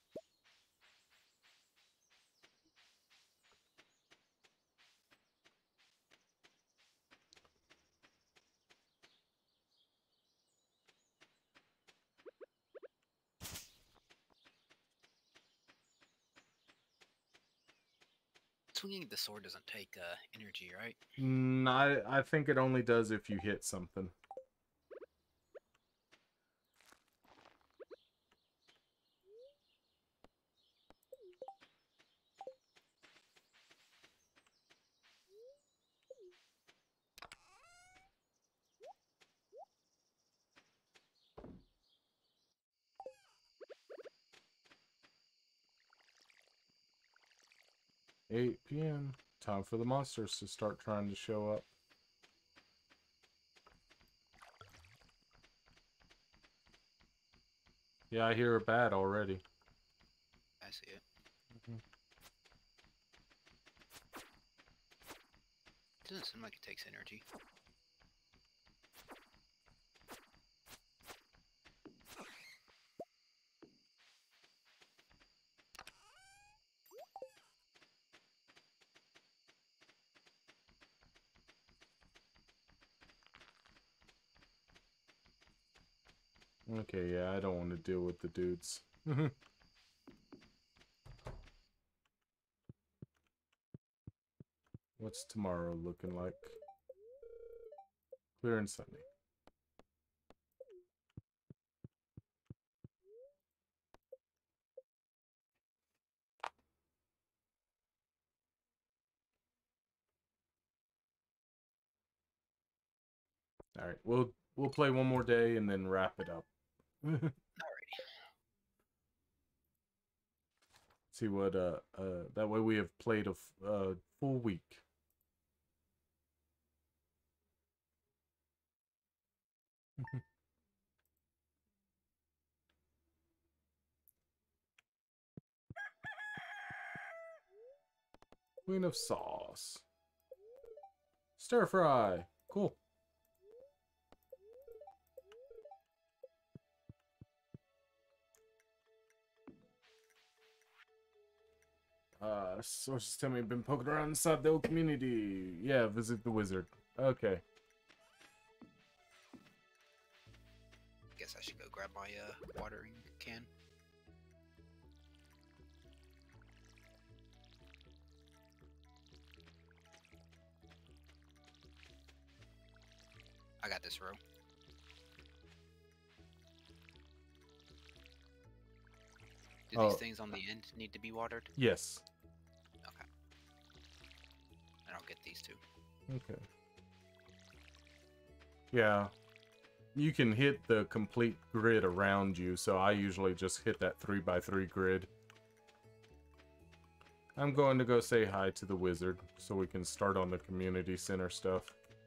Swinging the sword doesn't take energy, right? I think it only does if you hit something. $8 p.m. Time for the monsters to start trying to show up. Yeah, I hear a bat already. see it. Mhm. Doesn't seem like it takes energy. Okay, yeah, I don't want to deal with the dudes. What's tomorrow looking like? Clear and sunny. All right, we'll play one more day and then wrap it up. Alrighty. See what that way we have played a full week. Queen of sauce. Stir fry. Cool. Sources tell me I've been poking around inside the old community. Yeah, visit the wizard. Okay. Guess I should go grab my watering can. I got this row. Do these things on the end need to be watered? Yes. Okay. And I'll get these two. Okay. Yeah. You can hit the complete grid around you, so I usually just hit that 3x3 grid. I'm going to go say hi to the wizard, so we can start on the community center stuff.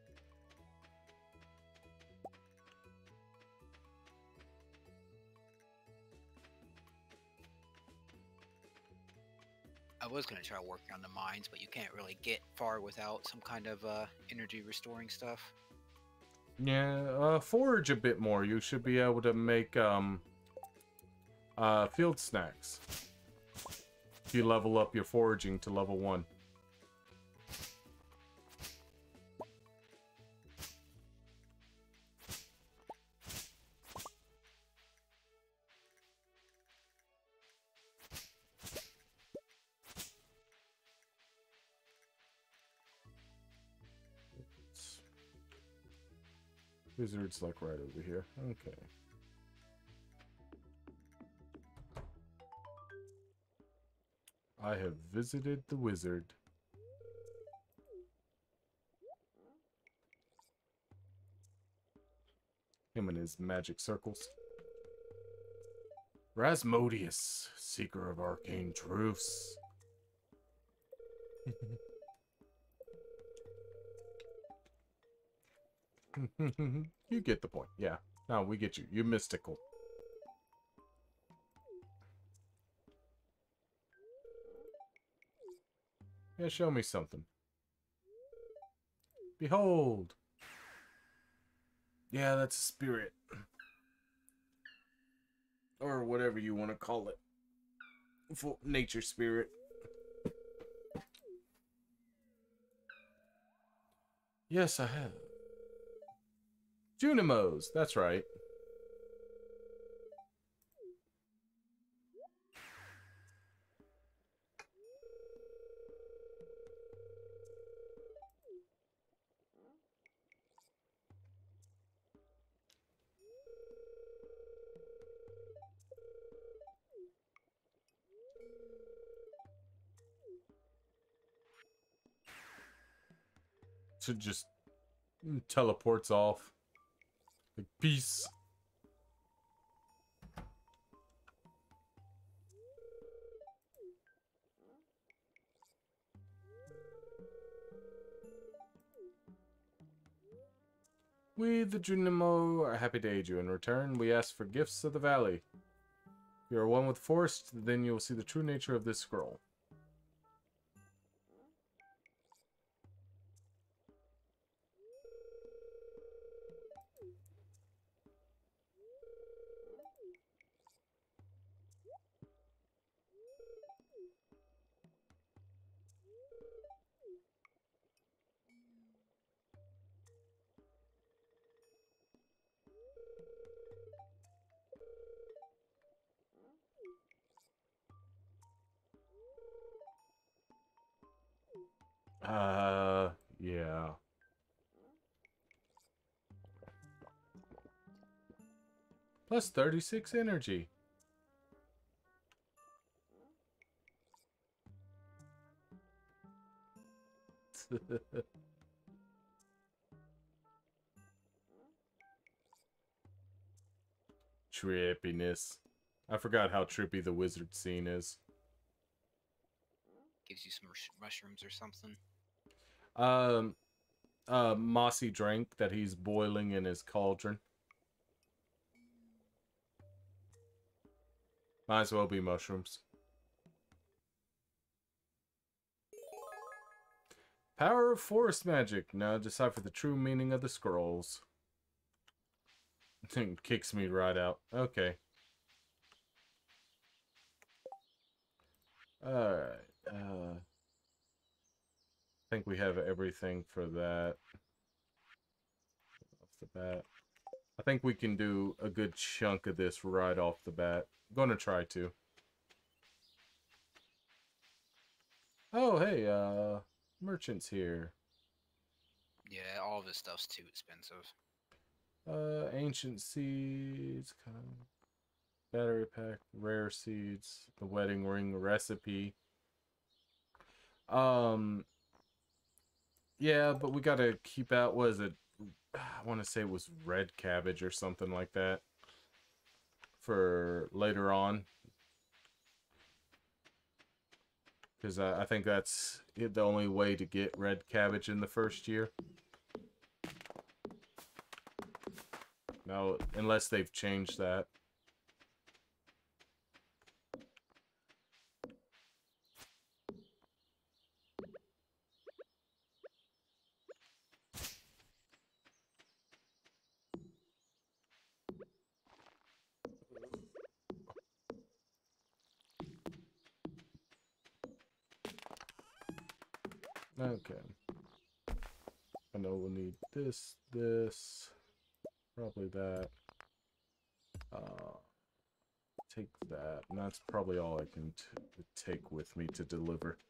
I was going to try working on the mines, but you can't really get far without some kind of energy restoring stuff. Yeah, forage a bit more. You should be able to make field snacks. If you level up your foraging to level 1. Wizard's like right over here. Okay. I have visited the wizard. Him and his magic circles. Rasmodius, seeker of arcane truths. You get the point. Yeah. No, we get you. You're mystical. Yeah, show me something. Behold. Yeah, that's a spirit. Or whatever you want to call it. Nature spirit. Yes, I have. Junimos, that's right. To just teleports off. Like, peace. We, the Junimo, are happy to aid you. In return, we ask for gifts of the valley. If you are one with the forest, then you will see the true nature of this scroll. Yeah. Plus 36 energy. Trippiness. I forgot how trippy the wizard scene is. Gives you some mushrooms or something. Mossy drink that he's boiling in his cauldron. Might as well be mushrooms. Power of forest magic. Now decipher the true meaning of the scrolls. Kicks me right out. Okay. Alright. I think we have everything for that. Off the bat. I think we can do a good chunk of this right off the bat. I'm gonna try to. Oh, hey, merchant's here. Yeah, all of this stuff's too expensive. Ancient seeds, kind of battery pack, rare seeds, the wedding ring recipe. Yeah, but we gotta keep out, what is it? I want to say it was red cabbage or something like that for later on. Because I think that's the only way to get red cabbage in the first year. No, unless they've changed that. Okay. I know we'll need this, probably that. Take that, and that's probably all I can take with me to deliver.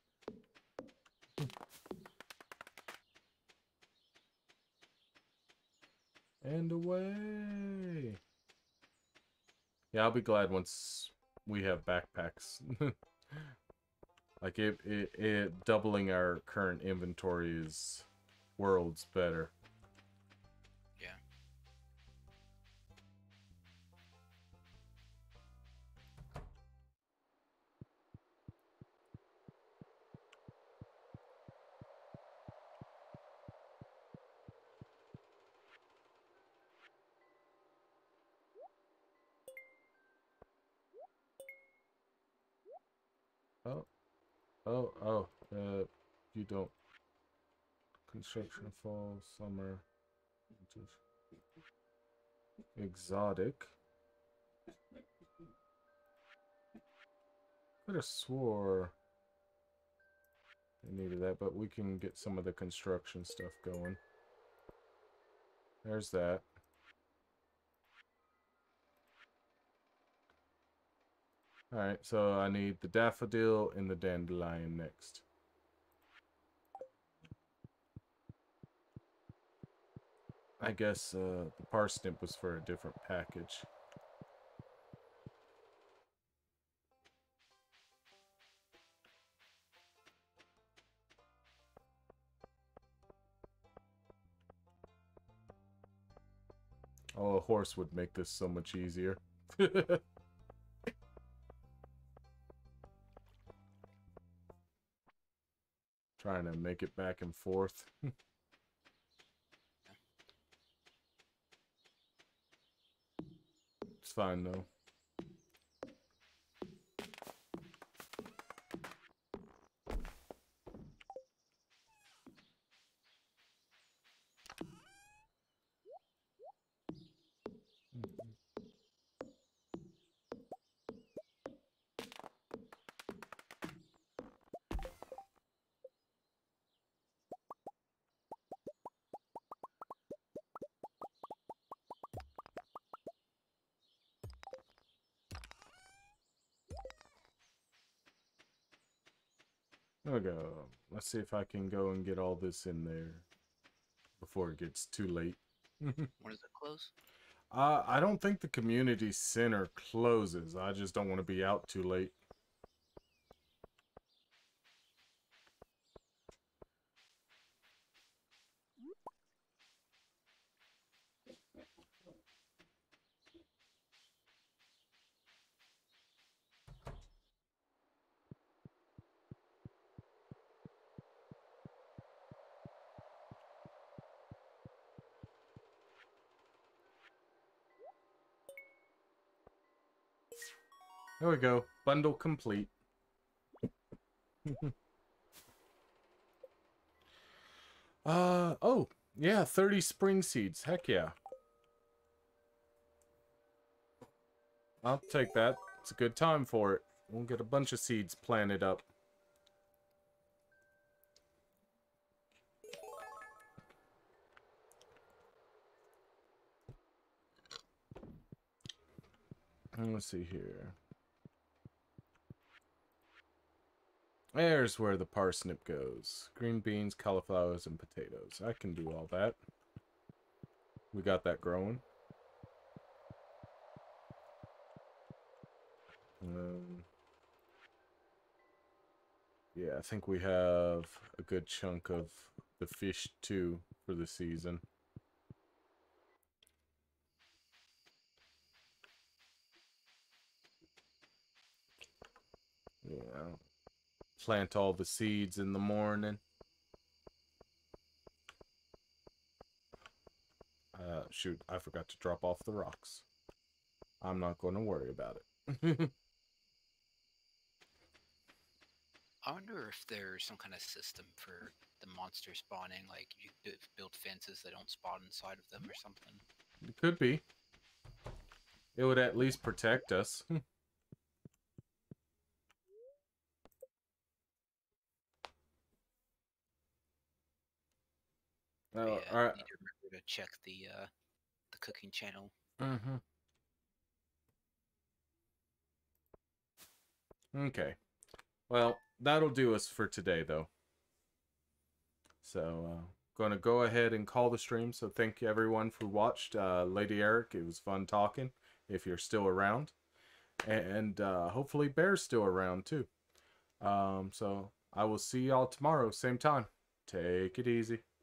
And away! Yeah, I'll be glad once we have backpacks. Like, it doubling our current inventory is worlds better. Yeah. You don't. Construction fall, summer. Exotic. Could have swore I needed that, but we can get some of the construction stuff going. There's that. Alright, so I need the daffodil and the dandelion next. I guess the parsnip was for a different package. Oh, a horse would make this so much easier. Trying to make it back and forth. It's fine, though. There we go. Let's see if I can go and get all this in there before it gets too late. When does it close? I don't think the community center closes. I just don't want to be out too late. There we go. Bundle complete. Oh, yeah, 30 spring seeds. Heck yeah. I'll take that. It's a good time for it. We'll get a bunch of seeds planted up. Let's see here. There's where the parsnip goes. Green beans, cauliflowers, and potatoes. I can do all that. We got that growing. Yeah, I think we have a good chunk of the fish too for the season. Yeah. Plant all the seeds in the morning. Shoot, I forgot to drop off the rocks. I'm not going to worry about it. I wonder if there's some kind of system for the monster spawning, like you build fences that don't spawn inside of them or something. It could be. It would at least protect us. Yeah, all right. I need to remember to check the cooking channel. Okay. Well, that'll do us for today, though. So, going to go ahead and call the stream. So, thank you everyone who watched. Lady Eric, it was fun talking, if you're still around. And hopefully Bear's still around, too. So, I will see y'all tomorrow, same time. Take it easy.